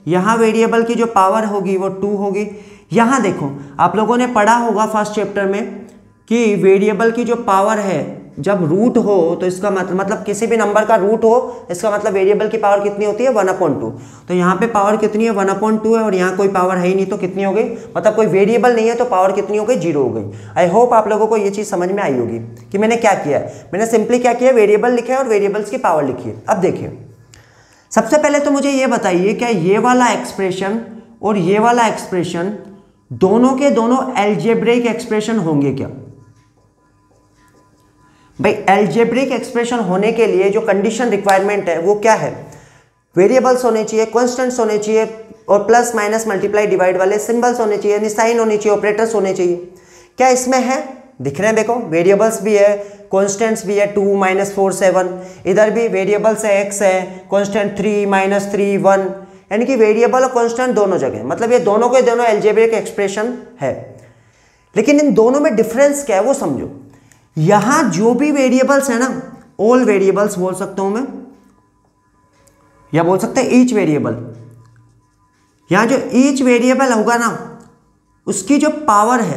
यहाँ वेरिएबल की जो पावर होगी वो टू होगी। यहाँ देखो आप लोगों ने पढ़ा होगा फर्स्ट चैप्टर में कि वेरिएबल की जो पावर है जब रूट हो तो इसका मतलब मतलब किसी भी नंबर का रूट हो इसका मतलब वेरिएबल की पावर कितनी होती है, वन अपॉइंट टू। तो यहाँ पे पावर कितनी है, वन अपॉइंट टू है, और यहाँ कोई पावर है ही नहीं तो कितनी हो गई, मतलब कोई वेरिएबल नहीं है तो पावर कितनी हो गई, जीरो हो गई। आई होप आप लोगों को ये चीज़ समझ में आई होगी कि मैंने क्या किया है। मैंने सिंपली क्या किया, वेरिएबल लिखा है और वेरिएबल्स की पावर लिखी है। अब देखिए सबसे पहले तो मुझे ये बताइए क्या ये वाला एक्सप्रेशन और ये वाला एक्सप्रेशन दोनों के दोनों अलजेब्रिक एक्सप्रेशन होंगे क्या? भाई अलजेब्रिक एक्सप्रेशन होने के लिए जो कंडीशन रिक्वायरमेंट है वो क्या है, वेरिएबल्स होने चाहिए, कांस्टेंट्स होने चाहिए, और प्लस माइनस मल्टीप्लाई डिवाइड वाले सिंबल्स होने चाहिए, यानी साइन होनी चाहिए, ऑपरेटर्स होने चाहिए। क्या इसमें है, दिख रहे हैं देखो, वेरिएबल्स भी है, कांस्टेंट्स भी है, टू माइनस फोर सेवन, इधर भी वेरिएबल्स है, एक्स है, constant three minus three one, यानी कि वेरिएबल और कांस्टेंट दोनों जगह, मतलब ये दोनों के दोनों अलजेब्रिक एक्सप्रेशन है। लेकिन इन दोनों में डिफरेंस क्या है वो समझो। यहां जो भी वेरिएबल्स है ना, ऑल वेरिएबल्स बोल सकता हूं मैं, या बोल सकते हैं ईच वेरिएबल। यहां जो ईच वेरिएबल होगा ना उसकी जो पावर है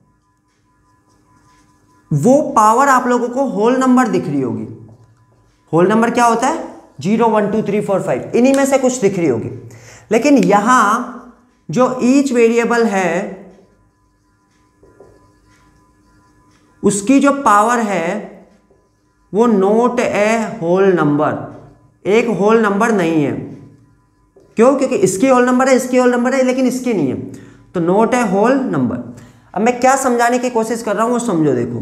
वो पावर आप लोगों को होल नंबर दिख रही होगी। होल नंबर क्या होता है, zero one two three four five, इन्हीं में से कुछ दिख रही होगी। लेकिन यहां जो ईच वेरिएबल है उसकी जो पावर है वो नोट ए होल नंबर, एक होल नंबर नहीं है। क्यों? क्योंकि इसकी होल नंबर है, इसकी होल नंबर है, लेकिन इसकी नहीं है, तो नोट ए होल नंबर। अब मैं क्या समझाने की कोशिश कर रहा हूं वो समझो। देखो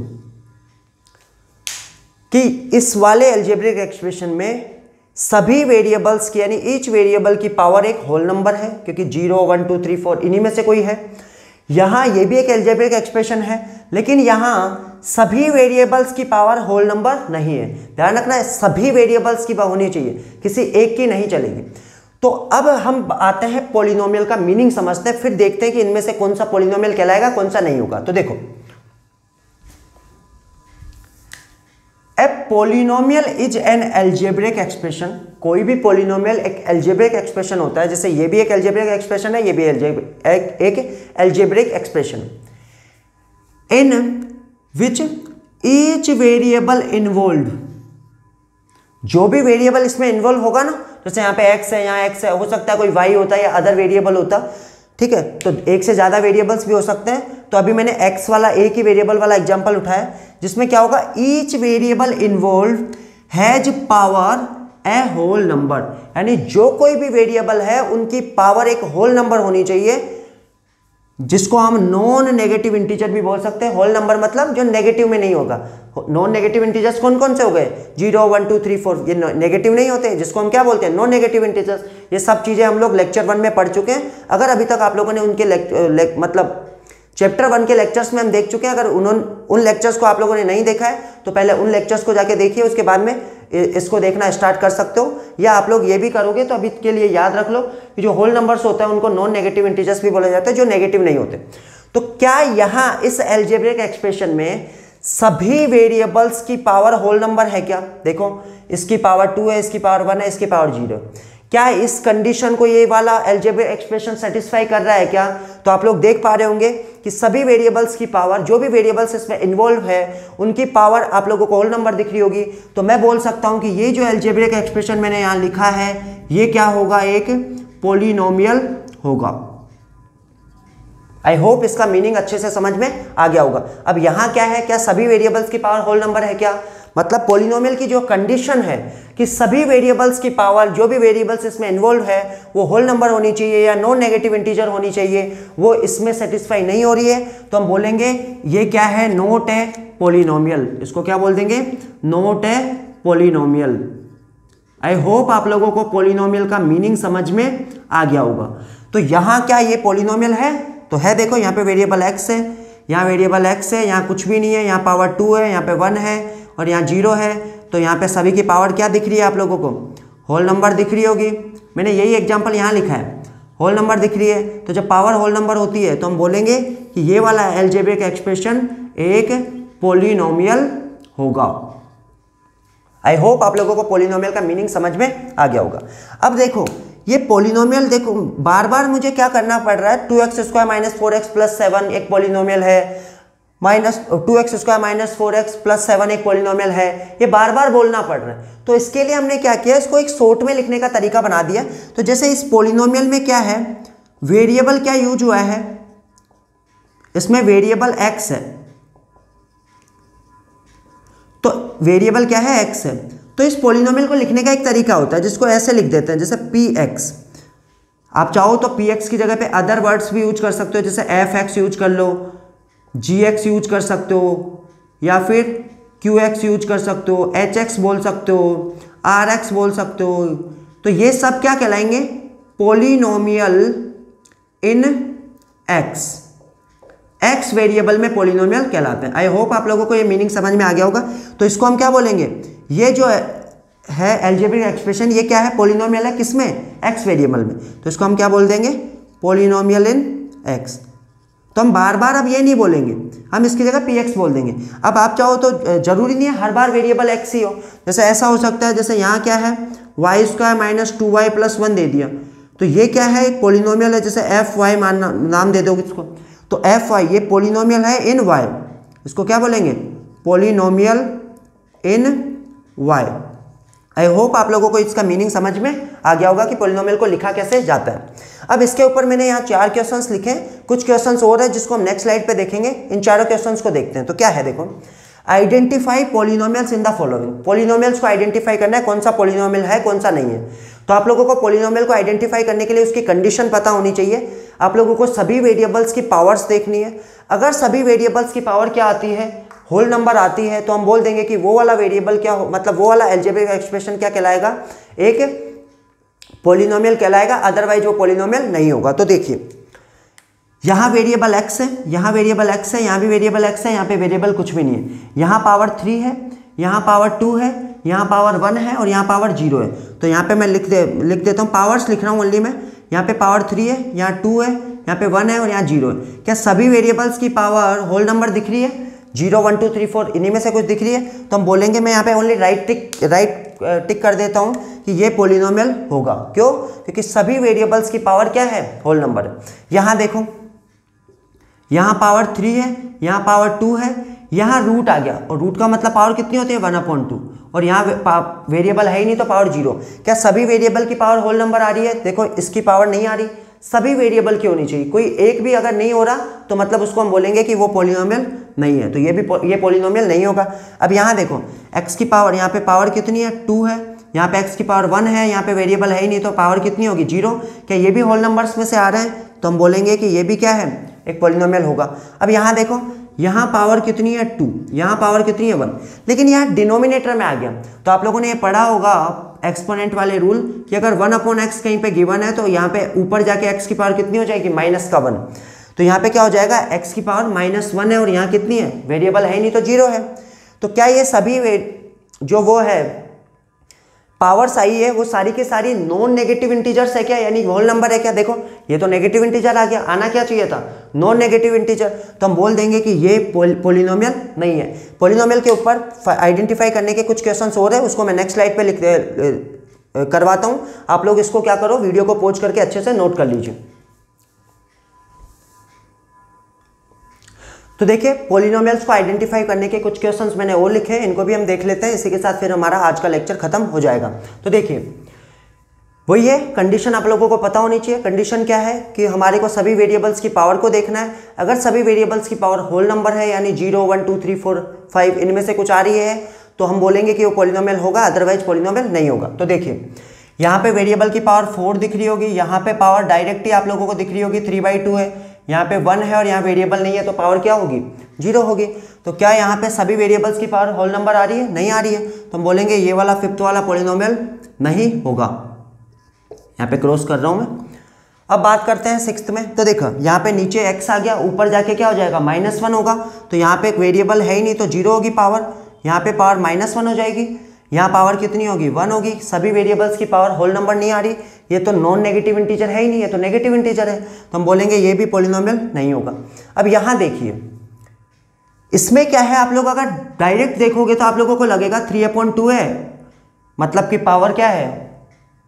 कि इस वाले अलजेब्रिक एक्सप्रेशन में सभी वेरिएबल्स की यानी ईच वेरिएबल की पावर एक होल नंबर है, क्योंकि zero one two three four इन्हीं में से कोई है। यहां ये भी एक अलजेब्रिक एक्सप्रेशन है, लेकिन यहां सभी वेरिएबल्स की पावर होल नंबर नहीं है। ध्यान रखना है, सभी वेरिएबल्स की पावर होनी चाहिए, किसी एक की नहीं चलेगी। तो अब हम आते हैं पॉलिनोमियल का मीनिंग समझते हैं, फिर देखते हैं कि इनमें से कौन सा पॉलिनोमियल कहलाएगा कौन सा नहीं होगा। तो देखो, a polynomial is an algebraic expression. कोई भी पॉलिनोमियल एक अलजेब्रिक एक्सप्रेशन होता है, जैसे ये भी एक अलजेब्रिक एक्सप्रेशन है, ये भी एक, एक algebraic expression in which each variable involve. जो भी वेरिएबल इसमें इन्वॉल्व होगा ना, जैसे यहाँ पे x है, यहाँ x है, हो सकता है कोई y होता है या अदर वेरिएबल होता, ठीक है, तो एक से ज्यादा वेरिएबल्स भी हो सकते हैं। तो अभी मैंने x वाला एक ही वेरिएबल वाला एग्जांपल उठाया, जिसमें क्या होगा, each variable involve has power a whole number, यानी जो कोई भी वेरिएबल है उनकी पावर एक होल नंबर होनी चाहिए, जिसको हम नॉन नेगेटिव इंटीजर भी बोल सकते हैं। होल नंबर मतलब जो नेगेटिव में नहीं होगा। नॉन नेगेटिव इंटीजर्स कौन कौन से हो गए, zero one two three four, ये नेगेटिव नहीं होते, जिसको हम क्या बोलते हैं, नॉन नेगेटिव इंटीजर्स। ये सब चीजें हम लोग लेक्चर वन में पढ़ चुके हैं। अगर अभी तक आप लोगों ने उनके लेक, लेक, मतलब चैप्टर वन के लेक्चर्स में हम देख चुके हैं, अगर उन्होंने उन लेक्चर्स को आप लोगों ने नहीं देखा है तो पहले उन लेक्चर्स को जाके देखिए, उसके बाद में इसको देखना स्टार्ट कर सकते हो। या आप लोग ये भी करोगे तो अभी के लिए याद रख लो कि जो होल नंबर्स होते हैं उनको नॉन नेगेटिव इंटीजर्स भी बोले जाते हैं, जो नेगेटिव नहीं होते। तो क्या यहाँ इस अलजेब्रिक एक्सप्रेशन में सभी वेरिएबल्स की पावर होल नंबर है क्या? देखो, इसकी पावर टू है, इसकी पावर वन है, इसकी पावर जीरो। क्या इस कंडीशन को ये वाला अलजेब्रिक एक्सप्रेशन सेटिस्फाई कर रहा है क्या? तो आप लोग देख पा रहे होंगे कि सभी वेरिएबल्स की पावर, जो भी वेरिएबल्स इसमें इन्वॉल्व है उनकी पावर आप लोगों को होल नंबर दिख रही होगी। तो मैं बोल सकता हूं कि ये जो अलजेब्रिक एक्सप्रेशन मैंने यहां लिखा है ये क्या होगा, एक पॉलिनोमियल होगा। आई होप इसका मीनिंग अच्छे से समझ में आ गया होगा। अब यहां क्या है, क्या सभी वेरिएबल्स की पावर होल नंबर है क्या? मतलब पॉलिनोमियल की जो कंडीशन है कि सभी वेरिएबल्स की पावर, जो भी वेरिएबल्स इसमें इन्वॉल्व है वो होल नंबर होनी चाहिए या नॉन नेगेटिव इंटीजर होनी चाहिए, वो इसमें सेटिस्फाई नहीं हो रही है, तो हम बोलेंगे ये क्या है, नॉट ए पॉलिनोमियल। इसको क्या बोल देंगे, not a polynomial. I hope आप लोगों को पॉलिनोमियल का मीनिंग समझ में आ गया होगा। तो यहाँ क्या ये पॉलिनोमियल है? तो है, देखो यहाँ पे वेरिएबल x है, यहाँ वेरिएबल x है, यहाँ कुछ भी नहीं है, यहाँ पावर टू है, यहाँ पे वन है और यहाँ जीरो है। तो यहाँ पे सभी की पावर क्या दिख रही है आप लोगों को, होल नंबर दिख रही होगी। मैंने यही एग्जांपल यहाँ लिखा है, होल नंबर दिख रही है। तो जब पावर होल नंबर होती है तो हम बोलेंगे कि ये वाला अलजेब्रिक एक्सप्रेशन एक पॉलिनोमियल होगा। आई होप आप लोगों को पॉलिनोमियल का मीनिंग समझ में आ गया होगा। अब देखो ये पॉलिनोमियल देखो बार बार मुझे क्या करना पड़ रहा है, two x square minus four X plus seven एक पॉलिनोमियल है, minus two x square minus four X plus seven एक पॉलिनोमियल है, ये बार बार बोलना पड़ रहा है। तो इसके लिए हमने क्या किया, इसको एक शॉर्ट में लिखने का तरीका बना दिया। तो जैसे इस पॉलिनोमियल में क्या है, वेरिएबल क्या यूज हुआ है, इसमें वेरिएबल एक्स है, तो वेरिएबल क्या है, एक्स है। तो इस पॉलिनोमियल को लिखने का एक तरीका होता है जिसको ऐसे लिख देते हैं, जैसे पी एक्स। आप चाहो तो पी एक्स की जगह पे अदर वर्ड्स भी यूज कर सकते हो, जैसे एफ एक्स यूज कर लो, जी एक्स यूज कर सकते हो, या फिर क्यू एक्स यूज कर सकते हो, एच एक्स बोल सकते हो, आर एक्स बोल सकते हो। तो ये सब क्या कहलाएंगे, polynomial in X, X variable में पॉलिनोमियल कहलाते हैं। आई होप आप लोगों को ये मीनिंग समझ में आ गया होगा। तो इसको हम क्या बोलेंगे, ये जो है एल्जेब्रिक एक्सप्रेशन, ये क्या है, पॉलिनोमियल है, किसमें, एक्स वेरिएबल में। तो इसको हम क्या बोल देंगे, पॉलिनोमियल इन एक्स। तो हम बार बार अब ये नहीं बोलेंगे, हम इसकी जगह पी एक्स बोल देंगे। अब आप चाहो तो जरूरी नहीं है हर बार वेरिएबल एक्स ही हो, जैसे ऐसा हो सकता है, जैसे यहाँ क्या है, Y square minus two Y plus one दे दिया, तो ये क्या है, एक पॉलिनोमियल है, जैसे एफ वाई मान नाम दे दोगे इसको, तो एफ वाई ये पॉलिनोमियल है इन वाई, इसको क्या बोलेंगे, polynomial in Y. I hope आप लोगों को इसका मीनिंग समझ में आ गया होगा कि पॉलिनोमियल को लिखा कैसे जाता है। अब इसके ऊपर मैंने यहाँ चार क्वेश्चंस लिखे हैं, कुछ क्वेश्चंस और है जिसको हम नेक्स्ट स्लाइड पे देखेंगे। इन चारों क्वेश्चंस को देखते हैं। तो क्या है, देखो, identify polynomials in the following. Polynomials को आइडेंटिफाई करना है, कौन सा पॉलिनोमियल है कौन सा नहीं है। तो आप लोगों को पॉलिनोमियल को आइडेंटिफाई करने के लिए उसकी कंडीशन पता होनी चाहिए। आप लोगों को सभी वेरिएबल्स की पावर्स देखनी है। अगर सभी वेरिएबल्स की पावर क्या आती है, होल नंबर आती है, तो हम बोल देंगे कि वो वाला वेरिएबल क्या हो, मतलब वो वाला अलजेब्रिक एक्सप्रेशन क्या कहलाएगा, एक पॉलिनोमियल कहलाएगा, अदरवाइज वो पॉलिनोमियल नहीं होगा। तो देखिए, यहाँ वेरिएबल एक्स है, यहाँ वेरिएबल एक्स है, यहाँ भी वेरिएबल एक्स है, यहाँ पे वेरिएबल कुछ भी नहीं है। यहाँ पावर थ्री है, यहाँ पावर टू है, यहाँ पावर वन है और यहाँ पावर जीरो है। तो यहाँ पे मैं लिख दे लिख देता हूँ, पावर्स लिख रहा हूँ ओनली मैं। यहाँ पे पावर थ्री है, यहाँ टू है, यहाँ पे वन है और यहाँ जीरो है। क्या सभी वेरिएबल्स की पावर होल नंबर दिख रही है, zero one two three four, इन्हीं में से कुछ दिख रही है? तो हम बोलेंगे, मैं यहाँ पे only right tick right tick कर देता हूँ कि ये पॉलिनोमियल होगा। क्यों? क्योंकि सभी वेरिएबल्स की पावर क्या है, होल नंबर है। यहाँ देखो, यहाँ पावर थ्री है, यहाँ पावर टू है, यहाँ रूट आ गया, और रूट का मतलब पावर कितनी होती है, वन अपॉन टू, और यहाँ वेरिएबल है ही नहीं तो पावर जीरो। क्या सभी वेरिएबल की पावर होल नंबर आ रही है? देखो, इसकी पावर नहीं आ रही। सभी वेरिएबल की होनी चाहिए, कोई एक भी अगर नहीं हो रहा तो मतलब उसको हम बोलेंगे कि वो पॉलिनोमियल नहीं है। तो ये भी ये पॉलिनोमियल नहीं होगा। अब यहाँ देखो, x की पावर, यहाँ पे पावर कितनी है, टू है, यहाँ पे x की पावर वन है, यहाँ पे वेरिएबल है ही नहीं तो पावर कितनी होगी, जीरो। क्या ये भी होल नंबर्स में से आ रहे हैं? तो हम बोलेंगे कि ये भी क्या है, एक पॉलिनोमियल होगा। अब यहाँ देखो, यहाँ पावर कितनी है, टू, यहाँ पावर कितनी है, वन, लेकिन यहाँ डिनोमिनेटर में आ गया। तो आप लोगों ने ये पढ़ा होगा एक्सपोनेंट वाले रूल कि अगर वन अपॉन एक्स कहीं पे गिवन है तो यहाँ पे ऊपर जाके एक्स की पावर कितनी हो जाएगी, माइनस का वन। तो यहाँ पे क्या हो जाएगा, एक्स की पावर माइनस वन है और यहाँ कितनी है, वेरिएबल है नहीं तो जीरो है। तो क्या ये सभी जो वो है पावर्स आई है वो सारी की सारी नॉन नेगेटिव इंटीजर्स है क्या, यानी होल नंबर है क्या? देखो, ये तो नेगेटिव इंटीजर आ गया, आना क्या चाहिए था, नॉन नेगेटिव इंटीजर। तो हम बोल देंगे कि ये पॉलिनोमियल नहीं है। पॉलिनोमियल के ऊपर आइडेंटिफाई करने के कुछ क्वेश्चंस और है, उसको मैं नेक्स्ट स्लाइड पे लिख दे करवाता हूँ। आप लोग इसको क्या करो, वीडियो को पॉज करके अच्छे से नोट कर लीजिए। तो देखिए, पॉलिनोमियल्स को आइडेंटिफाई करने के कुछ क्वेश्चंस मैंने और लिखे हैं, इनको भी हम देख लेते हैं। इसी के साथ फिर हमारा आज का लेक्चर खत्म हो जाएगा। तो देखिए, वही है कंडीशन, आप लोगों को पता होनी चाहिए। कंडीशन क्या है कि हमारे को सभी वेरिएबल्स की पावर को देखना है। अगर सभी वेरिएबल्स की पावर होल नंबर है, यानी zero one two three four five, इनमें से कुछ आ रही है, तो हम बोलेंगे कि वो पॉलिनोमियल होगा, अदरवाइज पॉलिनोमियल नहीं होगा। तो देखिए, यहाँ पे वेरिएबल की पावर फोर दिख रही होगी, यहाँ पे पावर डायरेक्ट ही आप लोगों को दिख रही होगी, थ्री बाई टू है, यहाँ पे वन है और यहाँ वेरिएबल नहीं है तो पावर क्या होगी, जीरो होगी। तो क्या यहाँ पे सभी वेरिएबल्स की पावर होल नंबर आ रही है? नहीं आ रही है। तो हम बोलेंगे ये वाला फिफ्थ वाला पॉलिनोमियल नहीं होगा। यहाँ पे क्रॉस कर रहा हूँ मैं। अब बात करते हैं सिक्स्थ में। तो देखो, यहाँ पे नीचे x आ गया, ऊपर जाके क्या हो जाएगा, माइनस वन होगा। तो यहाँ पे एक वेरिएबल है ही नहीं तो जीरो होगी पावर, यहाँ पे पावर माइनस वन हो जाएगी, यहाँ पावर कितनी होगी, वन होगी। सभी वेरिएबल्स की पावर होल नंबर नहीं आ रही, ये तो नॉन नेगेटिव इंटीजर है ही नहीं, ये तो नेगेटिव इंटीजर है। तो हम बोलेंगे ये भी पॉलिनोमियल नहीं होगा। अब यहाँ देखिए, इसमें क्या है, आप लोग अगर डायरेक्ट देखोगे तो आप लोगों को लगेगा थ्री अपॉन टू है, मतलब कि पावर क्या है,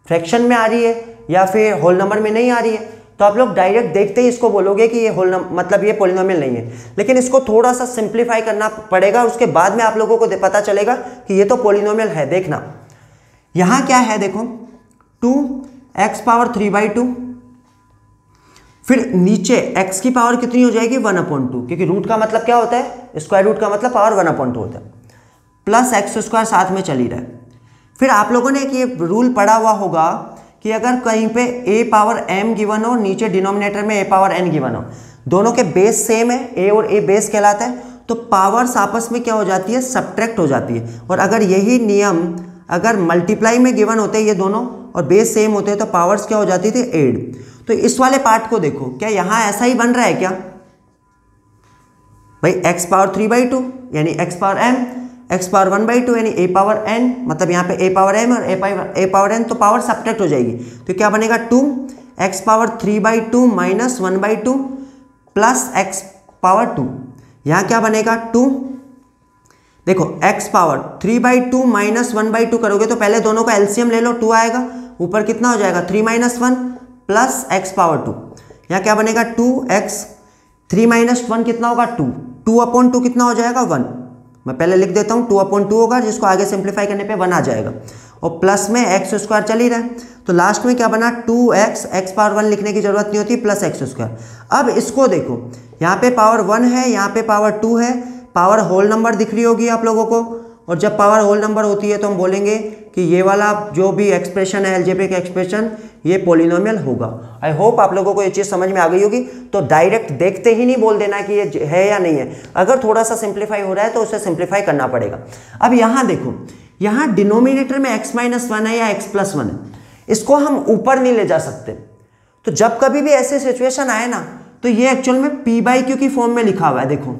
फ्रैक्शन में आ रही है या फिर होल नंबर में नहीं आ रही है, तो आप लोग डायरेक्ट देखते ही इसको बोलोगे कि ये होल नंबर मतलब ये पॉलिनोमियल नहीं है। लेकिन इसको थोड़ा सा सिंप्लीफाई करना पड़ेगा, उसके बाद में आप लोगों को पता चलेगा कि ये तो पॉलिनोमियल है। देखना यहाँ क्या है, देखो two X power three by two, फिर नीचे x की पावर कितनी हो जाएगी वन अपॉन टू, क्योंकि रूट का मतलब क्या होता है, स्क्वायर रूट का मतलब पावर वन अपॉन टू होता है, प्लस एक्स स्क्वायर साथ में चल ही रहा है। फिर आप लोगों ने एक ये रूल पढ़ा हुआ होगा कि अगर कहीं पे a पावर m गिवन हो, नीचे डिनोमिनेटर में a पावर n गिवन हो, दोनों के बेस सेम है, a और a बेस कहलाता है, तो पावर्स आपस में क्या हो जाती है, सब्ट्रैक्ट हो जाती है। और अगर यही नियम अगर मल्टीप्लाई में गिवन होते हैं ये दोनों और बेस सेम होते हैं तो पावर्स क्या हो जाती थी, एड। तो इस वाले पार्ट को देखो, क्या यहां ऐसा ही बन रहा है क्या भाई, x power three by two यानी x power m, x power one by two यानी a पावर n, मतलब यहाँ पे a पावर m और a power a power n, तो पावर सब्ट्रैक्ट हो जाएगी। तो क्या बनेगा, two X power three by two minus one by two plus X power two. यहाँ क्या बनेगा, टू देखो x power three by two minus one by two करोगे तो पहले दोनों का एलसीएम ले लो, टू आएगा, ऊपर कितना हो जाएगा three minus one plus X power two. यहाँ क्या बनेगा, two X three minus one कितना होगा, टू, टू अपॉन टू कितना हो जाएगा, वन। मैं पहले लिख देता हूँ, टू अपॉन टू होगा, जिसको आगे सिंप्लीफाई करने पे वन आ जाएगा, और प्लस में एक्स स्क्वायर चल ही रहा है, तो लास्ट में क्या बना, two X, X power one लिखने की जरूरत नहीं होती, प्लस एक्स स्क्वायर। अब इसको देखो, यहाँ पे पावर वन है, यहाँ पे पावर टू है, पावर होल नंबर दिख रही होगी आप लोगों को, और जब पावर होल नंबर होती है तो हम बोलेंगे कि ये वाला जो भी एक्सप्रेशन है, अलजेब्रिक एक्सप्रेशन, ये पॉलिनोमियल होगा। आई होप आप लोगों को ये चीज़ समझ में आ गई होगी। तो डायरेक्ट देखते ही नहीं बोल देना कि ये है या नहीं है, अगर थोड़ा सा सिंप्लीफाई हो रहा है तो उसे सिंप्लीफाई करना पड़ेगा। अब यहाँ देखो, यहाँ डिनोमिनेटर में x माइनस वन है या x प्लस वन है, इसको हम ऊपर नहीं ले जा सकते। तो जब कभी भी ऐसे सिचुएशन आए ना, तो ये एक्चुअल में पी बाई क्यू की फॉर्म में लिखा हुआ है, देखो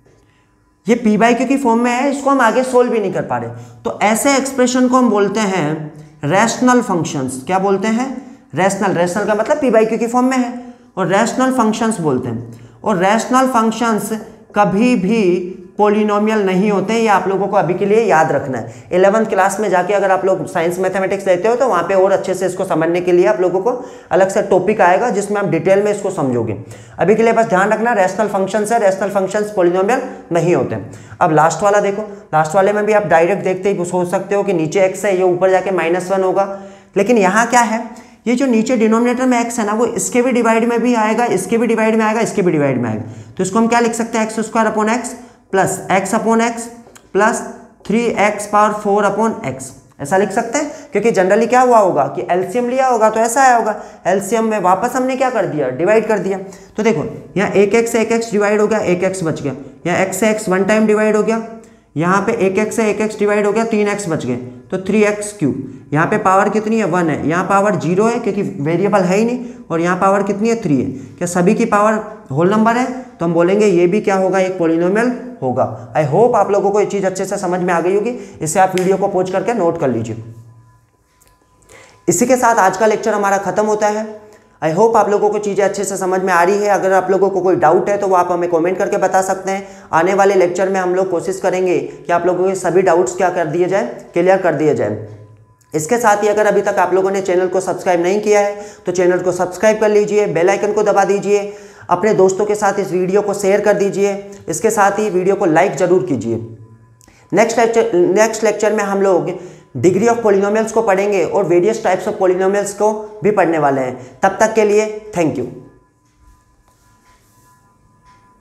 ये पी बाई क्यू की फॉर्म में है, इसको हम आगे सोल्व भी नहीं कर पा रहे। तो ऐसे एक्सप्रेशन को हम बोलते हैं रैशनल फंक्शंस। क्या बोलते हैं, रैशनल। रैशनल का मतलब पी बाई क्यू की फॉर्म में है, और रैशनल फंक्शंस बोलते हैं। और रैशनल फंक्शंस कभी भी पॉलिनोमियल नहीं होते, ये आप लोगों को अभी के लिए याद रखना है। इलेवंथ क्लास में जाके अगर आप लोग साइंस मैथमेटिक्स लेते हो तो वहाँ पे और अच्छे से इसको समझने के लिए आप लोगों को अलग से टॉपिक आएगा जिसमें आप डिटेल में इसको समझोगे। अभी के लिए बस ध्यान रखना, रैशनल फंक्शंस है, रैशनल फंक्शंस पॉलिनोमियल नहीं होते। अब लास्ट वाला देखो, लास्ट वाले में भी आप डायरेक्ट देखते ही सोच सकते हो कि नीचे एक्स है, ये ऊपर जाके माइनस वन होगा। लेकिन यहाँ क्या है, ये जो नीचे डिनोमिनेटर में x है ना, वो इसके भी डिवाइड में भी आएगा, इसके भी डिवाइड में आएगा, इसके भी डिवाइड में आएगा। तो इसको हम क्या लिख सकते हैं, X square upon X plus X upon X plus three x power four upon X, ऐसा लिख सकते हैं। क्योंकि जनरली क्या हुआ होगा कि एलसीएम लिया होगा तो ऐसा आया होगा, एलसीएम में वापस हमने क्या कर दिया, डिवाइड कर दिया। तो देखो यहाँ एक एक्स से एक एक्स डिवाइड हो गया, एक एक्स बच गया। यहाँ एक्स से एक्स वन टाइम डिवाइड हो गया, यहाँ पे एक एक्स से एक एक्स डिवाइड हो गया, तीन एक्स बच गए, तो थ्री एक्स क्यूब। यहाँ पे पावर कितनी है, वन है, यहाँ पावर जीरो है क्योंकि वेरिएबल है ही नहीं, और यहाँ पावर कितनी है, थ्री है। क्या सभी की पावर होल नंबर है, तो हम बोलेंगे ये भी क्या होगा, एक पॉलिनोमियल होगा। आई होप आप लोगों को ये चीज़ अच्छे से समझ में आ गई होगी। इससे आप वीडियो को पॉज करके नोट कर लीजिए। इसी के साथ आज का लेक्चर हमारा खत्म होता है। आई होप आप लोगों को चीज़ें अच्छे से समझ में आ रही है। अगर आप लोगों को कोई डाउट है तो वो आप हमें कमेंट करके बता सकते हैं। आने वाले लेक्चर में हम लोग कोशिश करेंगे कि आप लोगों के सभी डाउट्स क्या कर दिए जाए, क्लियर कर दिए जाए। इसके साथ ही अगर अभी तक आप लोगों ने चैनल को सब्सक्राइब नहीं किया है तो चैनल को सब्सक्राइब कर लीजिए, बेल आइकन को दबा दीजिए, अपने दोस्तों के साथ इस वीडियो को शेयर कर दीजिए। इसके साथ ही वीडियो को लाइक जरूर कीजिए। नेक्स्ट लेक्चर नेक्स्ट लेक्चर में हम लोग डिग्री ऑफ पॉलिनोमियल्स को पढ़ेंगे और वेरियस टाइप्स ऑफ पॉलिनोमियल्स को भी पढ़ने वाले हैं। तब तक के लिए थैंक यू।